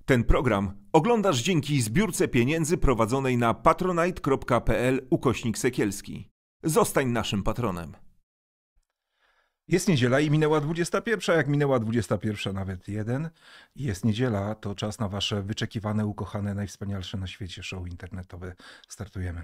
Ten program oglądasz dzięki zbiórce pieniędzy prowadzonej na patronite.pl/Sekielski. Zostań naszym patronem. Jest niedziela i minęła 21, jak minęła 21 nawet 1. Jest niedziela, to czas na wasze wyczekiwane, ukochane, najwspanialsze na świecie show internetowe. Startujemy.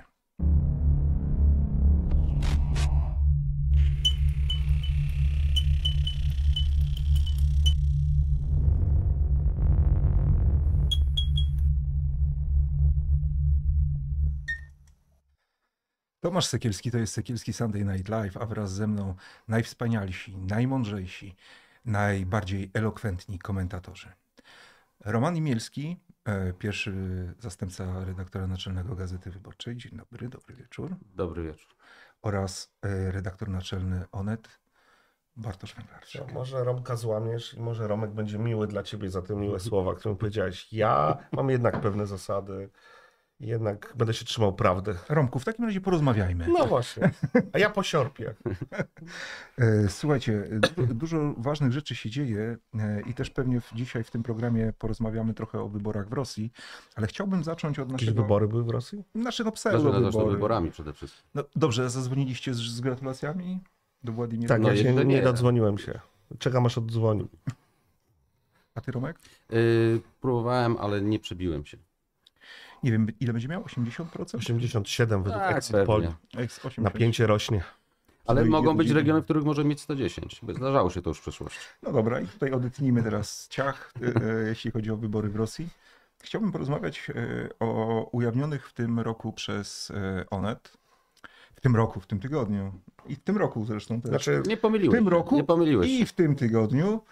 Tomasz Sekielski, to jest Sekielski Sunday Night Live, a wraz ze mną najwspanialsi, najmądrzejsi, najbardziej elokwentni komentatorzy. Roman Imielski, pierwszy zastępca redaktora naczelnego Gazety Wyborczej. Dzień dobry, dobry wieczór. Dobry wieczór. Oraz redaktor naczelny Onet, Bartosz Węglarczyk. No, może Romka złamiesz i może Romek będzie miły dla ciebie za te miłe słowa, które powiedziałeś. Ja mam jednak pewne zasady. Jednak będę się trzymał prawdy. Romku, w takim razie porozmawiajmy. No właśnie, a ja posiorpię. Słuchajcie, dużo ważnych rzeczy się dzieje i też pewnie dzisiaj w tym programie porozmawiamy trochę o wyborach w Rosji, ale chciałbym zacząć od Jakieś naszego... wybory były w Rosji? Naszego Zacznę wyborami przede wszystkim. No, dobrze, zadzwoniliście z gratulacjami do Władimira? Tak, No, ja się jeszcze nie nie. dodzwoniłem się. Czekam aż oddzwonił. A ty, Romek? Próbowałem, ale nie przebiłem się. Nie wiem, ile będzie miał? 80%? 87 według Tak, Exit pewnie. Poll. 80. Napięcie rośnie. Ale No i mogą być jedynie- regiony, w których może mieć 110. Zdarzało się to już w przeszłości. No dobra, i tutaj odetnijmy teraz ciach, jeśli chodzi o wybory w Rosji. Chciałbym porozmawiać o ujawnionych w tym roku przez Onet. W tym tygodniu. I w tym roku zresztą też. Znaczy, Nie W pomyliłeś tym się, roku nie pomyliłeś i się. w tym tygodniu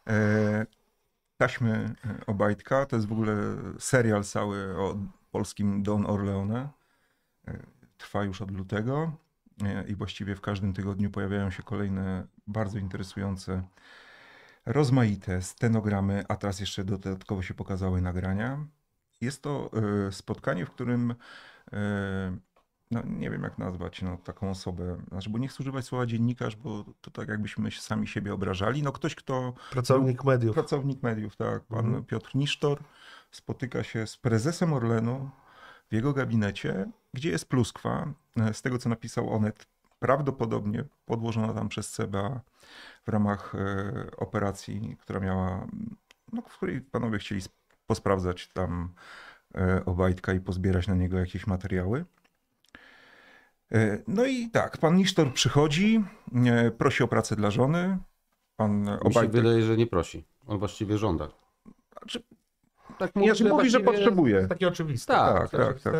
taśmy Obajtka. To jest w ogóle serial cały o polskim Don Orleone. Trwa już od lutego i właściwie w każdym tygodniu pojawiają się kolejne bardzo interesujące, rozmaite stenogramy, a teraz jeszcze dodatkowo się pokazały nagrania. Jest to spotkanie, w którym no nie wiem jak nazwać taką osobę, znaczy, bo nie chcę używać słowa dziennikarz, bo to tak jakbyśmy sami siebie obrażali. No ktoś, kto... pracownik mediów. Tak, pan Piotr Nisztor spotyka się z prezesem Orlenu w jego gabinecie, gdzie jest pluskwa. Z tego, co napisał Onet, prawdopodobnie podłożona tam przez CBA w ramach operacji, która miała, no, w której panowie chcieli posprawdzać tam Obajtka i pozbierać na niego jakieś materiały. No i tak, pan Nisztor przychodzi, prosi o pracę dla żony. Pan Mi się Obajtek... wydaje, że nie prosi. On właściwie żąda. Znaczy, Tak mówi, że właściwie- potrzebuje. Takie oczywiste. Tak. Tak. Tak.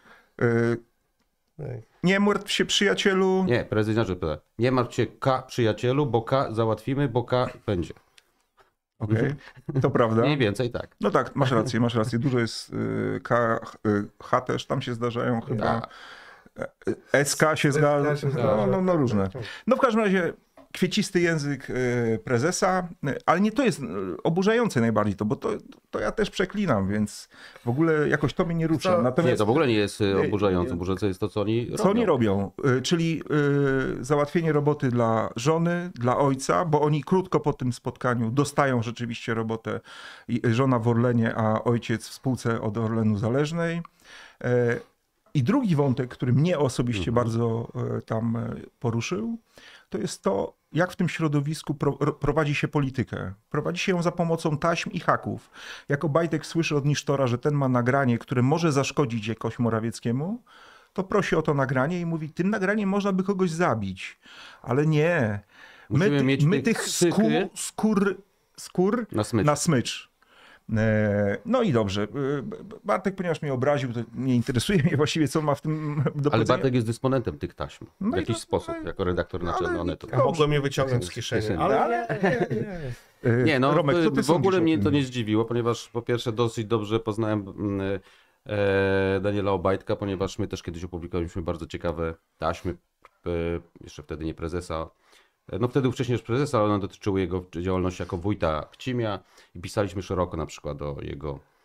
Nie martw się, przyjacielu. Nie, prezydent pyta. Nie martw się K przyjacielu, bo K załatwimy, bo K będzie. Okej, to prawda. Mniej więcej tak. No tak, masz rację. Dużo jest H też tam się zdarzają chyba. Tak. SK się zdarza. No różne. No w każdym razie kwiecisty język prezesa, ale nie to jest oburzające najbardziej to, bo to ja też przeklinam, więc w ogóle jakoś to mnie nie rusza. Co? Nie, to w ogóle nie jest oburzające. Oburzające jest to, co oni robią. Co oni robią? Czyli załatwienie roboty dla żony, dla ojca, bo oni krótko po tym spotkaniu dostają rzeczywiście robotę. Żona w Orlenie, a ojciec w spółce od Orlenu zależnej. I drugi wątek, który mnie osobiście bardzo tam poruszył, to jest to, jak w tym środowisku prowadzi się politykę. Prowadzi się ją za pomocą taśm i haków. Jak Obajtek słyszy od Nisztora, że ten ma nagranie, które może zaszkodzić jakoś Morawieckiemu, to prosi o to nagranie i mówi, tym nagraniem można by kogoś zabić. Ale nie. Musimy mieć My tych tych psychy skór na smycz. na smycz. No i dobrze. Bartek, ponieważ mnie obraził, to nie interesuje mnie właściwie, co on ma w tym do Ale powiedzenia. Bartek jest dysponentem tych taśm. No W i jakiś to- sposób, jako redaktor naczelny Onetu. A mogłem je wyciągnąć z kieszeni. Ale Nie, no Romek, co ty w ogóle sądzisz o mnie tym? to nie zdziwiło, ponieważ po pierwsze dosyć dobrze poznałem Daniela Obajtka, ponieważ my też kiedyś opublikowaliśmy bardzo ciekawe taśmy, jeszcze wtedy nie prezesa, no wtedy wcześniej już prezesa, ale one dotyczyły jego działalności jako wójta Chcimia i pisaliśmy szeroko na przykład o jego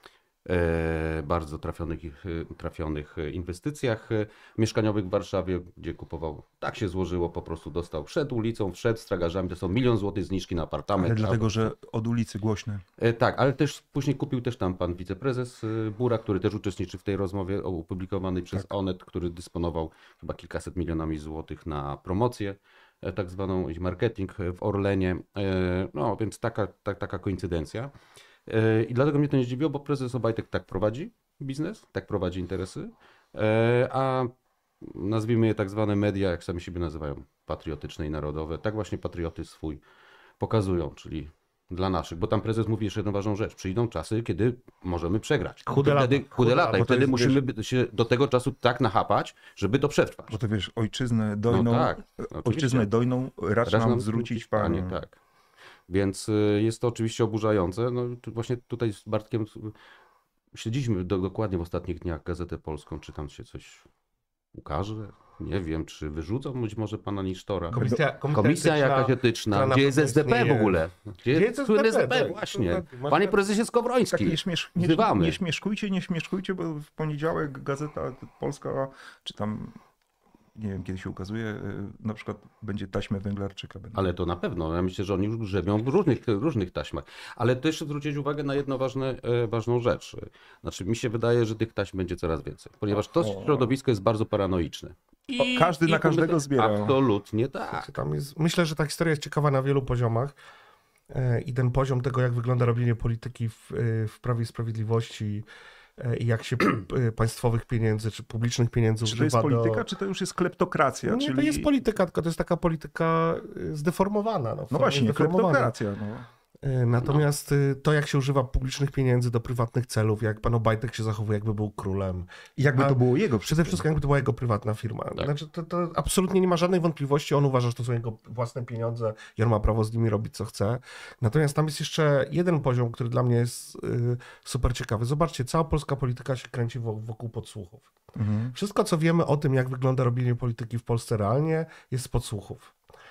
bardzo trafionych inwestycjach mieszkaniowych w Warszawie, gdzie kupował. Tak się złożyło, po prostu dostał przed ulicą, wszedł z tragarzami, to są 1 000 000 złotych zniżki na apartament. Ale dlatego, że od ulicy głośne. Tak, ale też później kupił też tam pan wiceprezes Bura, który też uczestniczy w tej rozmowie opublikowanej przez Onet, który dysponował chyba kilkaset milionami złotych na promocję, tak zwaną marketing w Orlenie. No więc taka koincydencja. I dlatego mnie to nie zdziwiło, bo prezes Obajtek tak prowadzi biznes, tak prowadzi interesy, a nazwijmy je tak zwane media, jak sami siebie nazywają, patriotyczne i narodowe, tak właśnie patriotyzm swój pokazują, czyli dla naszych, bo tam prezes mówi jeszcze jedną ważną rzecz, przyjdą czasy, kiedy możemy przegrać. Chude lata. I wtedy musimy się do tego czasu tak nachapać, żeby to przetrwać. Bo to wiesz, ojczyznę dojną, oczywiście. racz nam zwrócić, Panie. Tak. Więc jest to oczywiście oburzające. No, właśnie tutaj z Bartkiem śledziliśmy dokładnie w ostatnich dniach Gazetę Polską, czy tam się coś ukaże. Nie wiem, czy wyrzucą być może pana Nisztora. Komisja jakaś etyczna. Gdzie jest SDP w ogóle? Gdzie jest SDP? Właśnie. Panie prezesie Skowroński, Nie śmieszkujcie, bo w poniedziałek Gazeta Polska, czy tam, nie wiem kiedy się ukazuje, na przykład będzie taśmę Węglarczyka. Ale to na pewno. Ja myślę, że oni już grzebią w różnych taśmach. Ale też zwrócić uwagę na jedną ważną rzecz. Znaczy mi się wydaje, że tych taśm będzie coraz więcej. Ponieważ to środowisko jest bardzo paranoiczne. Każdy na każdego zbiera. Absolutnie tak. Myślę, że ta historia jest ciekawa na wielu poziomach. I ten poziom tego, jak wygląda robienie polityki w Prawie i Sprawiedliwości i jak się państwowych pieniędzy czy publicznych pieniędzy używa. Czy to jest polityka, czy to już jest kleptokracja? Nie, to jest polityka, tylko to jest taka polityka zdeformowana. No właśnie, kleptokracja. No. Natomiast to, jak się używa publicznych pieniędzy do prywatnych celów, jak pan Obajtek się zachowuje, jakby był królem. I jakby to było jego. Przede wszystkim jakby to była jego prywatna firma. Tak. Znaczy, to absolutnie nie ma żadnej wątpliwości. On uważa, że to są jego własne pieniądze i on ma prawo z nimi robić, co chce. Natomiast tam jest jeszcze jeden poziom, który dla mnie jest super ciekawy. Zobaczcie, cała polska polityka się kręci wokół podsłuchów. Mhm. Wszystko, co wiemy o tym, jak wygląda robienie polityki w Polsce realnie, jest z podsłuchów.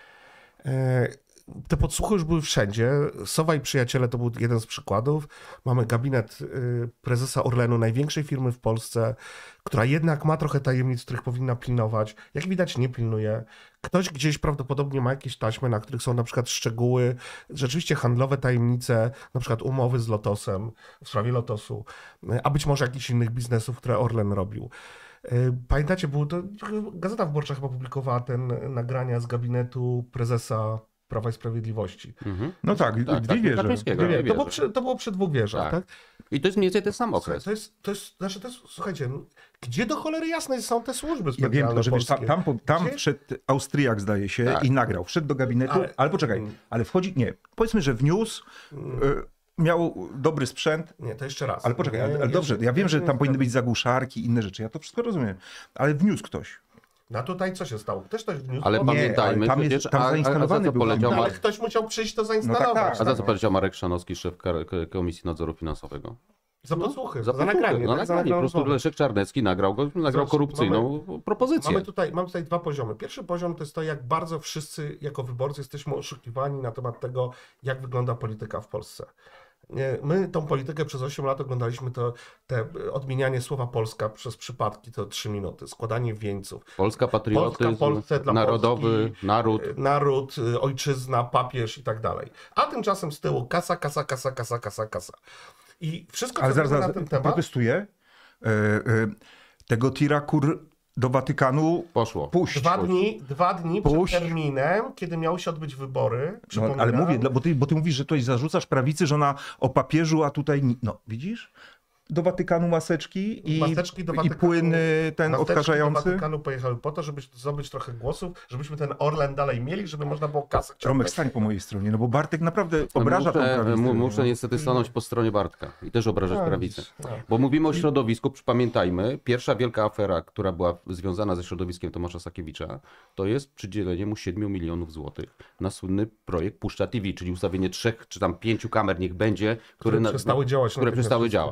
Te podsłuchy już były wszędzie. Sowa i przyjaciele to był jeden z przykładów. Mamy gabinet prezesa Orlenu, największej firmy w Polsce, która jednak ma trochę tajemnic, których powinna pilnować. Jak widać, nie pilnuje. Ktoś gdzieś prawdopodobnie ma jakieś taśmy, na których są na przykład szczegóły, rzeczywiście handlowe tajemnice, na przykład umowy z Lotosem, w sprawie Lotosu, a być może jakichś innych biznesów, które Orlen robił. Pamiętacie, Gazeta Wyborcza chyba publikowała nagrania z gabinetu prezesa Prawa i Sprawiedliwości. Mhm. No tak, dwie wieże. To było przy 2 wieżach, tak? I to jest mniej więcej ten sam okres. Słuchajcie, gdzie do cholery jasnej są te służby specjalne? Ja wiem, że wiesz, tam wszedł Austriak, zdaje się, i nagrał. Wszedł do gabinetu, ale poczekaj, ale wchodzi, nie, powiedzmy, że wniósł, miał dobry sprzęt. Nie, to jeszcze raz. Ale poczekaj, ale dobrze, ja wiem, że tam powinny być zagłuszarki, inne rzeczy, ja to wszystko rozumiem, ale wniósł ktoś. No tutaj co się stało? Też wniósł. Ale pamiętajmy, tam zainstalowany był. Ale ktoś musiał przyjść to zainstalować. No tak. A za co powiedział Marek Szanowski, szef Komisji Nadzoru Finansowego? Za podsłuchy, za nagranie. Po prostu Leszek Czarnecki nagrał korupcyjną propozycję. Mamy tutaj 2 poziomy. Pierwszy poziom to jest to, jak bardzo wszyscy jako wyborcy jesteśmy oszukiwani na temat tego, jak wygląda polityka w Polsce. My tą politykę przez 8 lat oglądaliśmy te odmienianie słowa Polska przez przypadki, to 3 minuty, składanie wieńców. Polska, patriotyzm, narodowy, Polski, naród, ojczyzna, papież i tak dalej. A tymczasem z tyłu kasa. I wszystko, co zaraz, na ten temat... Protestuję. Tego tirakur do Watykanu poszło. Puść. 2 dni przed terminem, kiedy miały się odbyć wybory. No, ale mówię, bo ty mówisz, że tutaj zarzucasz prawicy, że ona o papieżu, a tutaj... No, widzisz? Do Watykanu maseczki i płyn ten odkażający. Do Watykanu pojechały po to, żeby zdobyć trochę głosów, żebyśmy ten Orlen dalej mieli, żeby można było kasę ciągnąć. Romek, stań po mojej stronie, no bo Bartek naprawdę obraża tą prawicę. Muszę niestety stanąć po stronie Bartka i też obrażać prawicę. Bo mówimy o środowisku, pamiętajmy, pierwsza wielka afera, która była związana ze środowiskiem Tomasza Sakiewicza, to jest przydzielenie mu 7 milionów złotych na słynny projekt Puszcza TV, czyli ustawienie 3 czy tam 5 kamer niech będzie, które przestały działać.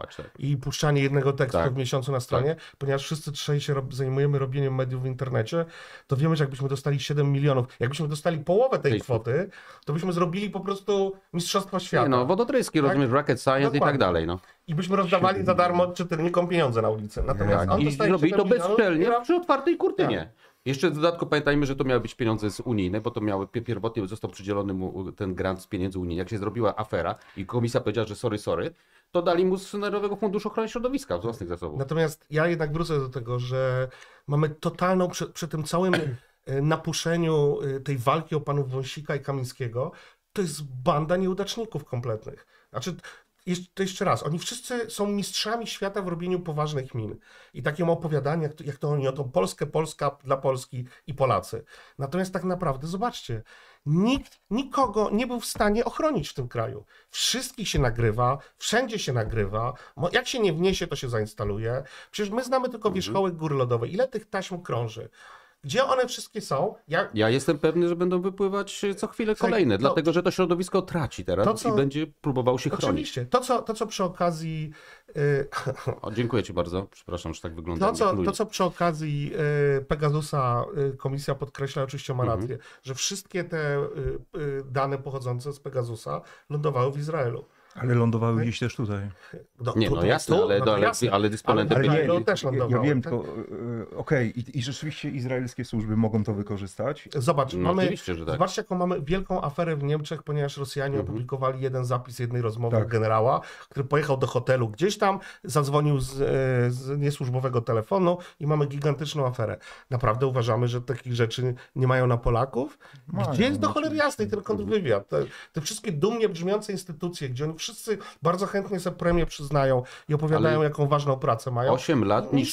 i puszczanie jednego tekstu Tak. w miesiącu na stronie, ponieważ wszyscy trzej się zajmujemy robieniem mediów w internecie, to wiemy, że jakbyśmy dostali 7 milionów, jakbyśmy dostali połowę tej kwoty, to byśmy zrobili po prostu mistrzostwo świata. Nie no, wodotryski, Tak? rozumiesz, rocket science i Dokładnie. tak dalej, no. I byśmy rozdawali za darmo czytelnikom pieniądze na ulicy. Natomiast on I dostaje robili 7 to milionów bezczelnie i przy otwartej kurtynie. Tak. Jeszcze w dodatku pamiętajmy, że to miały być pieniądze z unijne, bo to miały pierwotnie został przydzielony mu ten grant z pieniędzy unijnych. Jak się zrobiła afera i komisja powiedziała, że sorry, to dali mu z Narodowego Funduszu Ochrony Środowiska z własnych zasobów. Natomiast ja jednak wrócę do tego, że mamy totalną, przy tym całym napuszeniu tej walki o panów Wąsika i Kamińskiego, to jest banda nieudaczników kompletnych. Znaczy, to jeszcze raz, oni wszyscy są mistrzami świata w robieniu poważnych min. I takim opowiadaniu, jak to oni o tą Polskę, Polska dla Polski i Polacy. Natomiast tak naprawdę, zobaczcie, nikt nikogo nie był w stanie ochronić w tym kraju. Wszystkich się nagrywa, wszędzie się nagrywa. Jak się nie wniesie, to się zainstaluje. Przecież my znamy tylko wierzchołek góry lodowej. Ile tych taśm krąży? Gdzie one wszystkie są? Ja jestem pewny, że będą wypływać co chwilę kolejne, dlatego że to środowisko traci teraz i będzie próbował się chronić. Oczywiście. To, co przy okazji... O, dziękuję Ci bardzo. Przepraszam, że tak wygląda. To, co przy okazji Pegasusa komisja podkreśla, oczywiście ma rację, że wszystkie te dane pochodzące z Pegasusa lądowały w Izraelu. Ale lądowały gdzieś też tutaj. Jasne, ale dysponentem byli. Też lądowały, ja wiem, tak? tylko okej, i rzeczywiście izraelskie służby mogą to wykorzystać. Zobacz, oczywiście, że tak. Zobaczcie, jaką mamy wielką aferę w Niemczech, ponieważ Rosjanie opublikowali jeden zapis jednej rozmowy generała, który pojechał do hotelu gdzieś tam, zadzwonił z niesłużbowego telefonu i mamy gigantyczną aferę. Naprawdę uważamy, że takich rzeczy nie mają na Polaków? Gdzie jest do cholery jasnej ten kontrwywiad? Te wszystkie dumnie brzmiące instytucje, gdzie oni wszyscy bardzo chętnie sobie premię przyznają i opowiadają, jaką ważną pracę mają. 8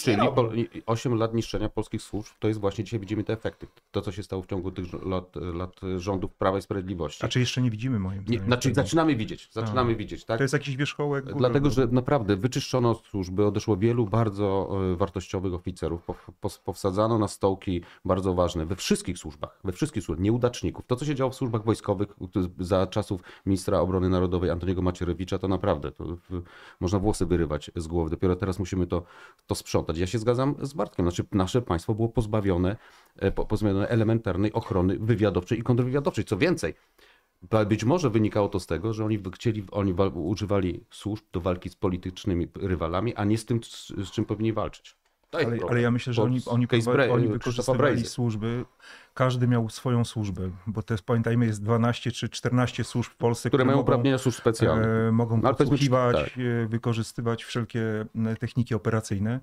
lat niszczenia polskich służb, to jest właśnie, dzisiaj widzimy te efekty. To, co się stało w ciągu tych lat rządów Prawa i Sprawiedliwości. A czy jeszcze nie widzimy, moim zdaniem? Zaczynamy widzieć, tak? To jest jakiś wierzchołek góry. Dlatego, że naprawdę wyczyszczono służby, odeszło wielu bardzo wartościowych oficerów, powsadzano na stołki bardzo ważne we wszystkich służbach, nieudaczników. To, co się działo w służbach wojskowych za czasów ministra obrony narodowej Antoniego Macierewicza, to naprawdę można włosy wyrywać z głowy. Dopiero teraz musimy to sprzątać. Ja się zgadzam z Bartkiem. Znaczy, nasze państwo było pozbawione elementarnej ochrony wywiadowczej i kontrwywiadowczej. Co więcej, być może wynikało to z tego, że oni używali służb do walki z politycznymi rywalami, a nie z tym, z czym powinni walczyć. Ale ja myślę, że oni wykorzystywali służby, każdy miał swoją służbę, bo to jest, pamiętajmy, jest 12 czy 14 służb w Polsce, które mają uprawnienia służb specjalnych. Mogą podsłuchiwać, wykorzystywać wszelkie techniki operacyjne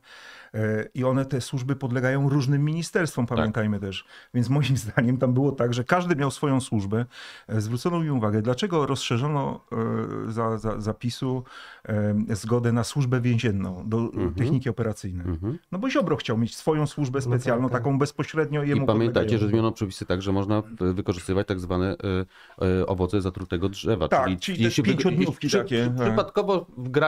i one, te służby podlegają różnym ministerstwom, pamiętajmy też. Więc moim zdaniem tam było tak, że każdy miał swoją służbę. Zwrócono mi uwagę, dlaczego rozszerzono za zapisu zgodę na służbę więzienną do techniki operacyjnej. No bo Ziobro chciał mieć swoją służbę specjalną, taką bezpośrednio jemu. I pamiętajcie, że zmieniono przepisy tak, że można wykorzystywać tak zwane owoce zatrutego drzewa. Tak, czyli te pięciodniówki takie. Przypadkowo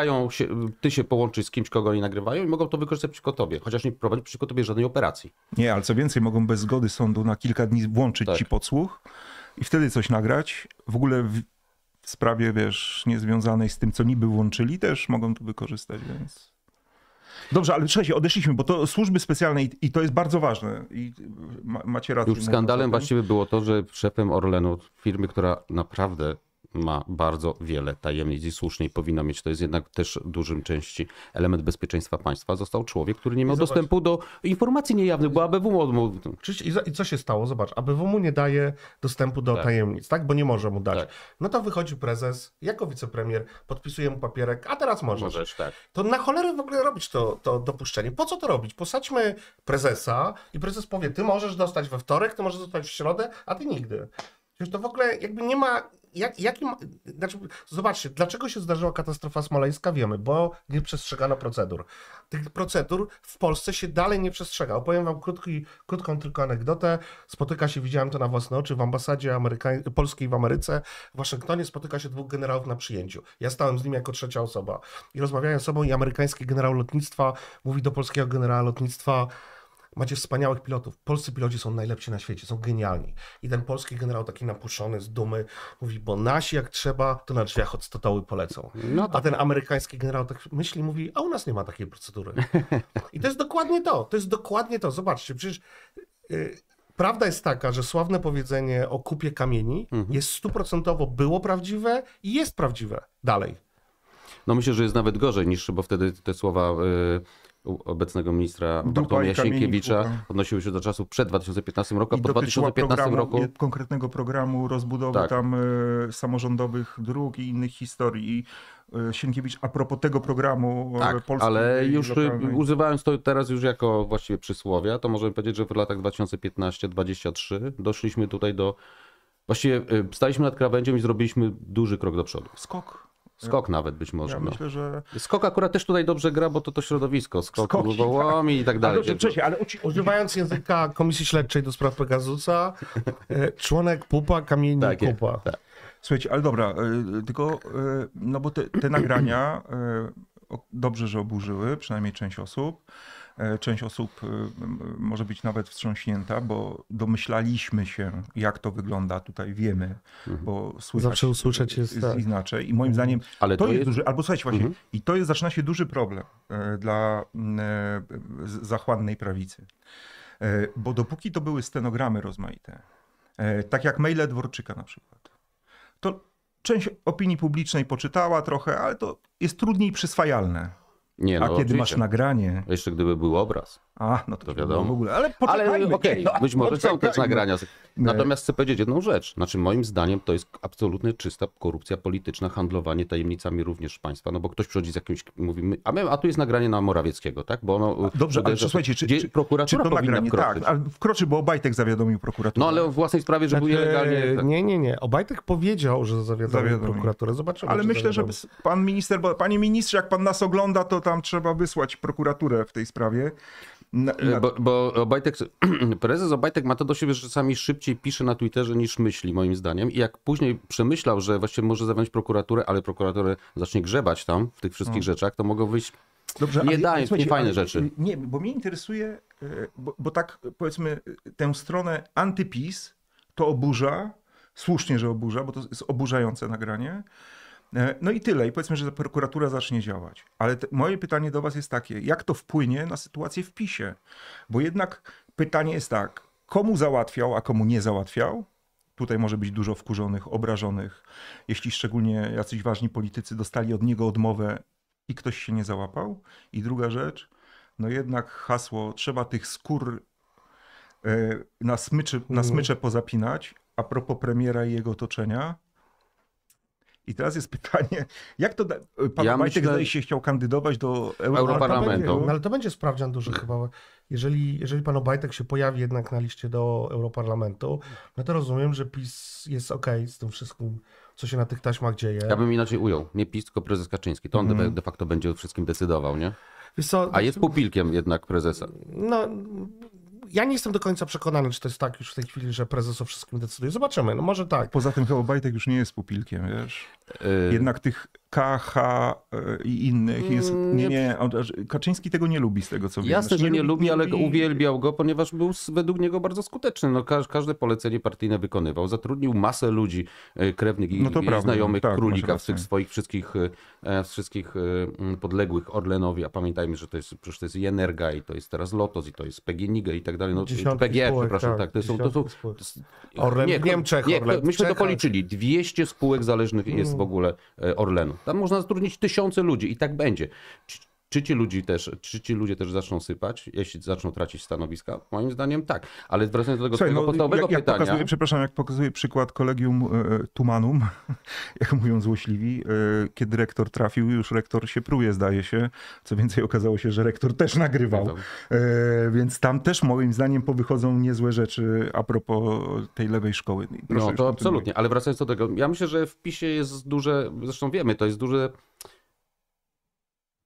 ty się połączysz z kimś, kogo oni nagrywają i mogą to wykorzystać przeciwko tobie, chociaż nie prowadzi przeciwko tobie żadnej operacji. Nie, ale co więcej, mogą bez zgody sądu na kilka dni włączyć ci podsłuch i wtedy coś nagrać. W ogóle w sprawie, niezwiązanej z tym, co niby włączyli, też mogą to wykorzystać, więc... Dobrze, ale słuchajcie, odeszliśmy, bo to służby specjalne i to jest bardzo ważne. I macie rację. Już skandalem właściwie było to, że szefem Orlenu, firmy, która naprawdę ma bardzo wiele tajemnic i słusznie powinna mieć, to jest jednak też w dużym części element bezpieczeństwa państwa, został człowiek, który nie miał dostępu do informacji niejawnych, bo ABW odmówił. I co się stało? Zobacz, ABW mu nie daje dostępu do tajemnic, tak? Bo nie może mu dać. Tak. No to wychodzi prezes, jako wicepremier, podpisuje mu papierek, a teraz możesz. Tak. To na cholerę w ogóle robić to dopuszczenie. Po co to robić? Posadźmy prezesa i prezes powie, ty możesz dostać we wtorek, ty możesz dostać w środę, a ty nigdy. Przecież to w ogóle jakby nie ma... Znaczy, zobaczcie, dlaczego się zdarzyła katastrofa smoleńska, wiemy, bo nie przestrzegano procedur. Tych procedur w Polsce się dalej nie przestrzega. Opowiem wam krótką tylko anegdotę. Widziałem to na własne oczy, w ambasadzie polskiej w Ameryce, w Waszyngtonie spotyka się dwóch generałów na przyjęciu. Ja stałem z nimi jako trzecia osoba i rozmawiałem z sobą i amerykański generał lotnictwa mówi do polskiego generała lotnictwa: macie wspaniałych pilotów. Polscy piloci są najlepsi na świecie, są genialni. I ten polski generał taki napuszczony z dumy mówi, bo nasi jak trzeba, to na drzwiach od stodoły polecą. No A ten amerykański generał tak myśli, mówi, a u nas nie ma takiej procedury. I to jest dokładnie to. To jest dokładnie to. Zobaczcie, przecież prawda jest taka, że sławne powiedzenie o kupie kamieni jest 100% było prawdziwe i jest prawdziwe dalej. No myślę, że jest nawet gorzej niż, bo wtedy te słowa obecnego ministra Bartłomieja Sienkiewicza odnosiły się do czasów przed 2015 roku, a I po dotyczyła 2015 roku... konkretnego programu rozbudowy Tak. tam samorządowych dróg i innych historii. I Sienkiewicz a propos tego programu Tak, polskiej ale już lokalnej... używając to teraz już jako właściwie przysłowia, to możemy powiedzieć, że w latach 2015-2023 doszliśmy tutaj do... Właściwie staliśmy nad krawędzią i zrobiliśmy duży krok do przodu. Skok nawet być może. Ja no. myślę, że... Skok akurat też tutaj dobrze gra, bo to środowisko. Skok Skoki, wołomi i tak dalej. Ale Używając języka Komisji Śledczej do spraw Pegasusa, członek pupa, kamieni Tak jest, kupa. tak. Słuchajcie, ale dobra, tylko, no bo te nagrania dobrze, że oburzyły przynajmniej część osób. Część osób może być nawet wstrząśnięta, bo domyślaliśmy się, jak to wygląda. Tutaj wiemy, bo słychać Zawsze usłyszeć jest tak. inaczej. I moim zdaniem Ale to to jest jest- duży, albo słuchajcie właśnie, i to jest, zaczyna się duży problem dla zachłannej prawicy. Bo dopóki to były stenogramy rozmaite, tak jak maile Dworczyka na przykład, to część opinii publicznej poczytała trochę, ale to jest trudniej przyswajalne. Nie, A no, kiedy masz oczywiście. nagranie, Jeszcze gdyby był obraz. no to wiadomo. w ogóle. Ale Ale poczekajmy. okej, no, być może są też poczekajmy. nagrania. Natomiast chcę powiedzieć jedną rzecz. Znaczy moim zdaniem to jest absolutnie czysta korupcja polityczna, handlowanie tajemnicami również państwa. No bo ktoś przychodzi z jakimś, mówimy, a tu jest nagranie na Morawieckiego, tak? Bo ono Dobrze, ale uderza- słuchajcie, gdzie czy prokuratura to powinna nagranie, wkroczyć. tak, ale wkroczy, bo Obajtek zawiadomił prokuraturę. No ale o własnej sprawie, że był nielegalnie... Tak. Nie. Obajtek powiedział, że zawiadomił prokuraturę. Zobaczymy. Ale czy myślę, że zawiadomił. pan minister, panie ministrze, jak pan nas ogląda, to tam trzeba wysłać prokuraturę w tej sprawie. Bo Obajtek, prezes Obajtek ma to do siebie, że czasami szybciej pisze na Twitterze niż myśli, moim zdaniem. I jak później przemyślał, że właściwie może zawieźć prokuraturę, ale prokuraturę zacznie grzebać tam w tych wszystkich rzeczach, to mogą wyjść Dobrze, nie ale dając, słuchajcie, niefajne ale rzeczy. Nie, bo mnie interesuje, bo tak powiedzmy tę stronę antyPiS to oburza, słusznie, że oburza, bo to jest oburzające nagranie. No i tyle. I powiedzmy, że ta prokuratura zacznie działać. Ale moje pytanie do was jest takie, jak to wpłynie na sytuację w PiS-ie? Bo jednak pytanie jest tak, komu załatwiał, a komu nie załatwiał? Tutaj może być dużo wkurzonych, obrażonych, jeśli szczególnie jacyś ważni politycy dostali od niego odmowę i ktoś się nie załapał. I druga rzecz, no jednak hasło, trzeba tych skór na smycze pozapinać, a propos premiera i jego otoczenia. I teraz jest pytanie, jak to pan Ja Obajtek myślę- zdaje się chciał kandydować do Europarlamentu. Ale to będzie sprawdzian duży chyba. Jeżeli pan Obajtek się pojawi jednak na liście do Europarlamentu, no to rozumiem, że PiS jest okej z tym wszystkim, co się na tych taśmach dzieje. Ja bym inaczej ujął. Nie PiS, tylko prezes Kaczyński. To on de facto będzie o wszystkim decydował, nie? Wiesz co, A jest pupilkiem jednak prezesa. no, ja nie jestem do końca przekonany, czy to jest tak już w tej chwili, że prezes o wszystkim decyduje. Zobaczymy, no może tak. Poza tym chyba Obajtek już nie jest pupilkiem, wiesz? Jednak tych KH i innych jest... Nie, Kaczyński tego nie lubi z tego, co wiem. Jasne, Znaczy, że nie lubi, ale uwielbiał go, ponieważ był według niego bardzo skuteczny. No, każde polecenie partyjne wykonywał. Zatrudnił masę ludzi krewnych i, No to i prawda, znajomych tak, królika masz w tych rację. swoich wszystkich podległych Orlenowi. A pamiętajmy, że przecież to jest i Energa, i to jest teraz Lotos, i to jest PGNiG i tak dalej. No, Dziesiątki PGE, spółek, przepraszam, tak, tak. To są, dziesiątki spółek. Orlen w Niemczech, nie, Orlen w myśmy to Czechach. policzyli. 200 spółek zależnych jest w ogóle Orlenu. Tam można zatrudnić tysiące ludzi i tak będzie. Czy ci ludzie też zaczną sypać, jeśli zaczną tracić stanowiska? Moim zdaniem tak. Ale wracając do tego Słuchaj, swojego podstawowego pytania... jak pokazuje przykład Collegium Tumanum, jak mówią złośliwi, kiedy rektor trafił, już rektor się pruje, zdaje się. Co więcej, okazało się, że rektor też nagrywał. Więc tam też moim zdaniem powychodzą niezłe rzeczy a propos tej lewej szkoły. Proszę, No już to kontynuuj. absolutnie, ale wracając do tego, ja myślę, że w PiS-ie jest duże, zresztą wiemy, to jest duże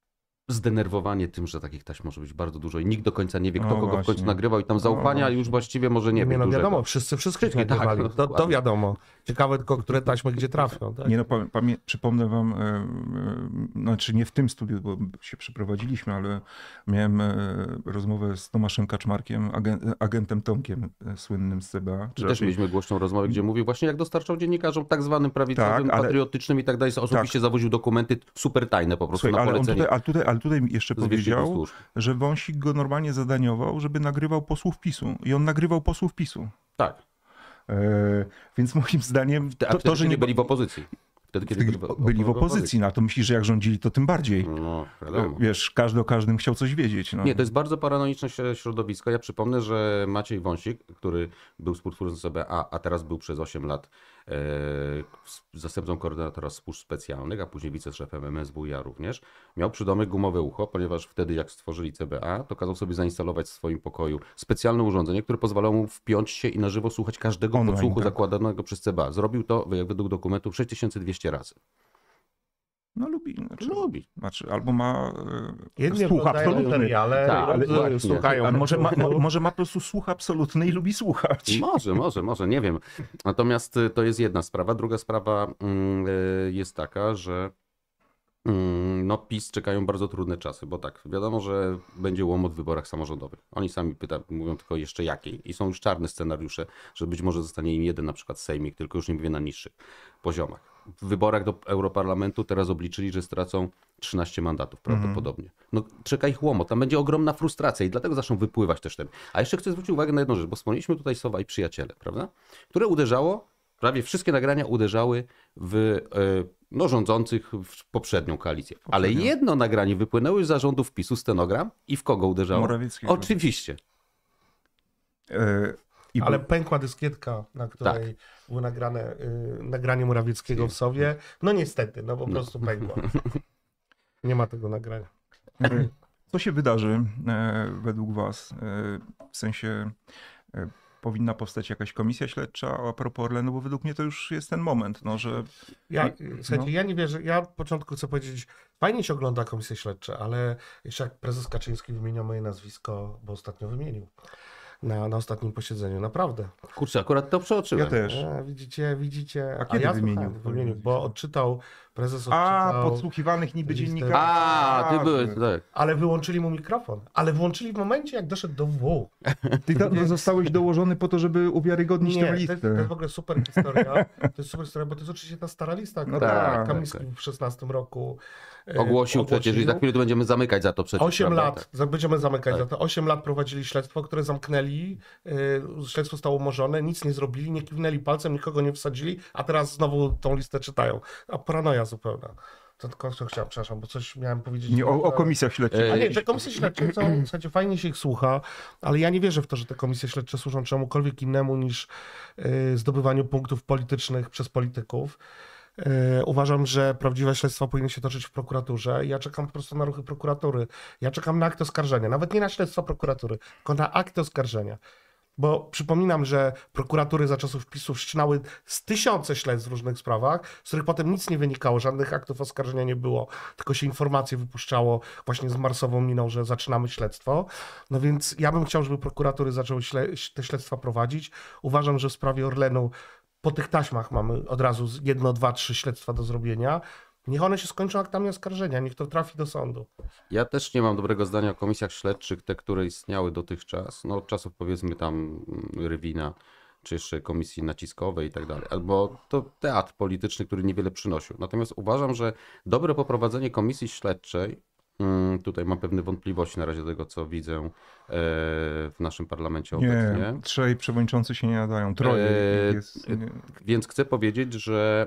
zdenerwowanie tym, że takich taśm może być bardzo dużo i nikt do końca nie wie, kto No kogo w końcu właśnie. nagrywał i tam zaufania już właściwie może nie Nie być no dużego. wiadomo, wszyscy wszystkich Tak, nagrywali. no, To dokładnie. wiadomo. Ciekawe tylko, które taśmy gdzie trafią. Tak? Nie no, przypomnę wam, znaczy nie w tym studiu, bo się przeprowadziliśmy, ale miałem rozmowę z Tomaszem Kaczmarkiem, agentem Tomkiem, słynnym z CBA. Czy też mieliśmy głośną rozmowę, gdzie mówił właśnie, jak dostarczał dziennikarzom tak zwanym prawicowym, Tak, ale- patriotycznym i tak dalej, osobiście zawoził dokumenty super tajne po prostu Słuchaj, na ale, on polecenie. ale tutaj jeszcze z wierzchników powiedział, służb. że Wąsik go normalnie zadaniował, żeby nagrywał posłów PiS-u. I on nagrywał posłów PiS-u. Tak. Więc moim zdaniem A wtedy, to, że nie byli w opozycji. Wtedy, kiedy byli w opozycji, no to myślisz, że jak rządzili, to tym bardziej. No, wiadomo. Wiesz, każdy o każdym chciał coś wiedzieć. No. Nie, to jest bardzo paranoiczne środowisko. Ja przypomnę, że Maciej Wąsik, który był współtwórcą CBA, a teraz był przez 8 lat zastępcą koordynatora służb specjalnych, a później wiceszefem MSWiA również, miał przydomek gumowe ucho, ponieważ wtedy jak stworzyli CBA, to kazał sobie zainstalować w swoim pokoju specjalne urządzenie, które pozwalało mu wpiąć się i na żywo słuchać każdego Online, podsłuchu tak. zakładanego przez CBA. Zrobił to, jak według dokumentów, 6200 razy. No lubi. Lubi. Znaczy, albo ma Jedni słuch oglądają absolutny. materiale, Tak, ale drudzy właśnie. słuchają. Ale może ma po prostu słuch absolutny i lubi słuchać. Może, nie wiem. Natomiast to jest jedna sprawa. Druga sprawa jest taka, że no PiS czekają bardzo trudne czasy, bo tak, wiadomo, że będzie łomot w wyborach samorządowych. Oni sami mówią tylko jeszcze jakiej. I są już czarne scenariusze, że być może zostanie im jeden na przykład sejmik, tylko już nie mówię na niższych poziomach. W wyborach do Europarlamentu teraz obliczyli, że stracą 13 mandatów prawdopodobnie. No czeka ich łomot, tam będzie ogromna frustracja i dlatego zaczną wypływać też ten. A jeszcze chcę zwrócić uwagę na jedną rzecz, bo wspomnieliśmy tutaj Sowa i Przyjaciele, prawda? Które uderzało, prawie wszystkie nagrania uderzały w rządzących w poprzednią koalicję. Ale jedno nagranie wypłynęło z zarządów PiS-u, stenogram i w kogo uderzało? Morawieckiego. Oczywiście. Ale pękła dyskietka, na której było nagranie Morawieckiego w Sowie. No niestety, no po prostu pękła. Nie ma tego nagrania. Co się wydarzy według was? W sensie powinna powstać jakaś komisja śledcza a propos Orlenu, bo według mnie to już jest ten moment, no, że... Słuchajcie, ja nie wierzę, ja od początku chcę powiedzieć, fajnie się ogląda komisje śledcze, ale jeszcze jak prezes Kaczyński wymieniał moje nazwisko, bo ostatnio wymienił na ostatnim posiedzeniu, naprawdę. Kurczę, akurat to przeoczyłem. Ja też. Widzicie. A kiedy ja wymienił? wymienił, bo prezes odczytał. podsłuchiwanych niby listę. dziennikarzy. Ty byłeś, tak. Ale wyłączyli mu mikrofon. Ale włączyli w momencie, jak doszedł do W. Ty zostałeś dołożony po to, żeby uwiarygodnić tę Nie, to listę. jest w ogóle super historia. To jest super historia, bo to jest oczywiście ta stara lista, No którą tak, Kamiński tak. w 16 roku Ogłosił przecież i za chwilę to będziemy zamykać za to przecież. 8 prawda? lat, będziemy zamykać Tak. za to. 8 lat prowadzili śledztwo, które zamknęli, śledztwo zostało umorzone, nic nie zrobili, nie kiwnęli palcem, nikogo nie wsadzili, a teraz znowu tą listę czytają. A paranoja zupełna. To tylko co chciałem, przepraszam, bo coś miałem powiedzieć. Nie, o komisjach śledczych. A nie, te komisje śledcze są, w zasadzie fajnie się ich słucha, ale ja nie wierzę w to, że te komisje śledcze służą czemukolwiek innemu niż zdobywaniu punktów politycznych przez polityków. Uważam, że prawdziwe śledztwa powinny się toczyć w prokuraturze. Ja czekam po prostu na ruchy prokuratury. Ja czekam na akt oskarżenia. Nawet nie na śledztwa prokuratury, tylko na akt oskarżenia. Bo przypominam, że prokuratury za czasów PiS-u wszczynały z tysiące śledztw w różnych sprawach, z których potem nic nie wynikało, żadnych aktów oskarżenia nie było, tylko się informacje wypuszczało właśnie z marsową miną, że zaczynamy śledztwo. No więc ja bym chciał, żeby prokuratury zaczęły te śledztwa prowadzić. Uważam, że w sprawie Orlenu po tych taśmach mamy od razu 1, 2, 3 śledztwa do zrobienia. Niech one się skończą aktami oskarżenia, niech to trafi do sądu. Ja też nie mam dobrego zdania o komisjach śledczych, te, które istniały dotychczas, no od czasów powiedzmy tam Rywina, czy jeszcze komisji naciskowej i tak dalej, albo to teatr polityczny, który niewiele przynosił. Natomiast uważam, że dobre poprowadzenie komisji śledczej, tutaj mam pewne wątpliwości na razie do tego, co widzę w naszym parlamencie obecnie. Nie, 3 przewodniczący się nie nadają, 3 jest... Więc chcę powiedzieć, że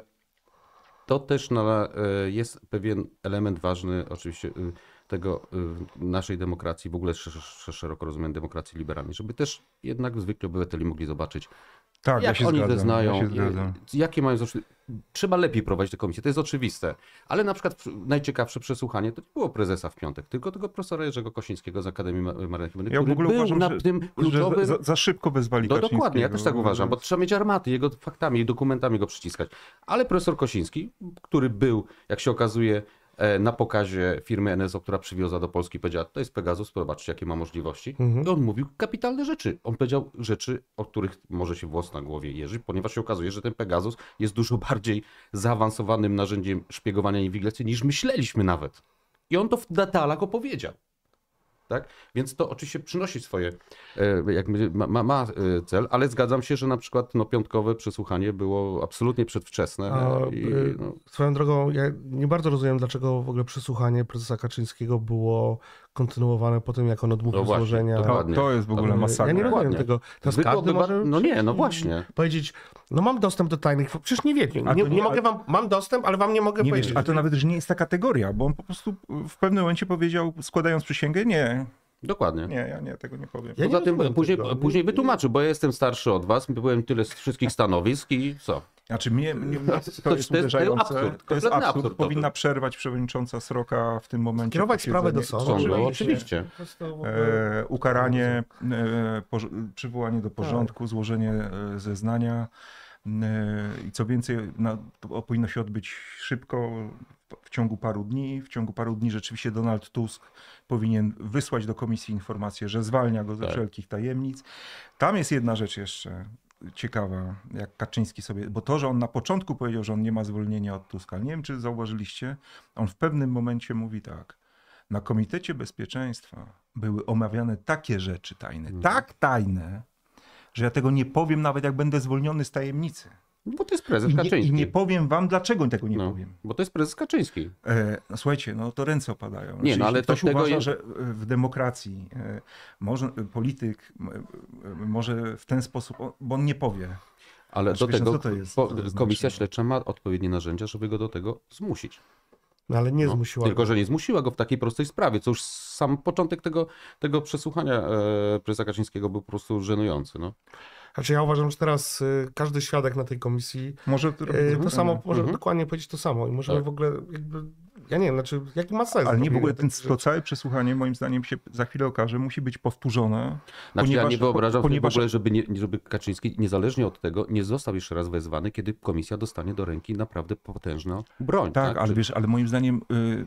to też jest pewien element ważny oczywiście tego naszej demokracji, w ogóle szeroko rozumianej demokracji liberalnej, żeby też jednak zwykli obywateli mogli zobaczyć, Tak, jak ja się oni zgadzam, zeznają, ja się zgadzam. jakie mają Trzeba lepiej prowadzić te komisje, to jest oczywiste. Ale na przykład najciekawsze przesłuchanie to nie było prezesa w piątek, tylko tego profesora Jerzego Kosińskiego z Akademii Marynarki Wojennej, Ja w który ogóle był uważam, na tym kluczowym... że za szybko wezwali No Kaczyńskiego. dokładnie, ja też tak uważam, bo trzeba mieć armaty, jego faktami i dokumentami go przyciskać. Ale profesor Kosiński, który był, jak się okazuje, na pokazie firmy NSO, która przywiozła do Polski, powiedziała, to jest Pegasus, zobaczcie jakie ma możliwości. I on mówił kapitalne rzeczy. On powiedział rzeczy, o których może się włos na głowie jeży, ponieważ się okazuje, że ten Pegasus jest dużo bardziej zaawansowanym narzędziem szpiegowania i inwigilacji niż myśleliśmy nawet. I on to w detalach opowiedział. Tak? Więc to oczywiście przynosi swoje, jakby ma cel, ale zgadzam się, że na przykład piątkowe przesłuchanie było absolutnie przedwczesne. Swoją drogą, ja nie bardzo rozumiem, dlaczego w ogóle przesłuchanie prezesa Kaczyńskiego było kontynuowane po tym, jak on odmówił złożenia. To jest w ogóle masakra. Ja nie rozumiem tego. Teraz każdy może właśnie. powiedzieć, mam dostęp do tajnych, przecież nie wiecie, nie mogę wam, mam dostęp, ale wam nie mogę powiedzieć. Wiesz, a to nawet, że nie jest ta kategoria, bo on po prostu w pewnym momencie powiedział, składając przysięgę, nie. Dokładnie. Nie, ja tego nie powiem. Poza tym później wytłumaczył, bo ja jestem starszy od was, byłem tyle z wszystkich stanowisk i co? Znaczy to jest uderzające. absurd. To jest absurd. Absurd. Powinna przerwać przewodnicząca Sroka w tym momencie. Kierować sprawę do sądu. Oczywiście. Ukaranie, przywołanie do porządku, złożenie zeznania i co więcej, to powinno się odbyć szybko, w ciągu paru dni. W ciągu paru dni rzeczywiście Donald Tusk powinien wysłać do komisji informację, że zwalnia go ze wszelkich tajemnic. Tam jest jedna rzecz jeszcze ciekawa, jak Kaczyński sobie, bo to, że on na początku powiedział, że on nie ma zwolnienia od Tuska, nie wiem, czy zauważyliście, on w pewnym momencie mówi tak, na Komitecie Bezpieczeństwa były omawiane takie rzeczy tajne, tak tajne, że ja tego nie powiem nawet jak będę zwolniony z tajemnicy. Bo to jest prezes Kaczyński. I nie powiem wam, dlaczego tego nie powiem. Bo to jest prezes Kaczyński. Słuchajcie, to ręce opadają. Nie, ale ktoś uważa, że w demokracji polityk może w ten sposób, bo on nie powie. Ale do tego co to jest? komisja śledcza ma odpowiednie narzędzia, żeby go do tego zmusić. No ale nie zmusiła Tylko, go. że nie zmusiła go w takiej prostej sprawie, co już sam początek tego przesłuchania prezesa Kaczyńskiego był po prostu żenujący. Znaczy ja uważam, że teraz każdy świadek na tej komisji może to samo, może dokładnie powiedzieć to samo i możemy w ogóle ja nie wiem, jaki ma sens. Ale nie, w ogóle to całe przesłuchanie moim zdaniem się za chwilę okaże, musi być powtórzone. Ja nie wyobrażam sobie w ogóle, żeby Kaczyński niezależnie od tego nie został jeszcze raz wezwany, kiedy komisja dostanie do ręki naprawdę potężną broń. Tak? Ale moim zdaniem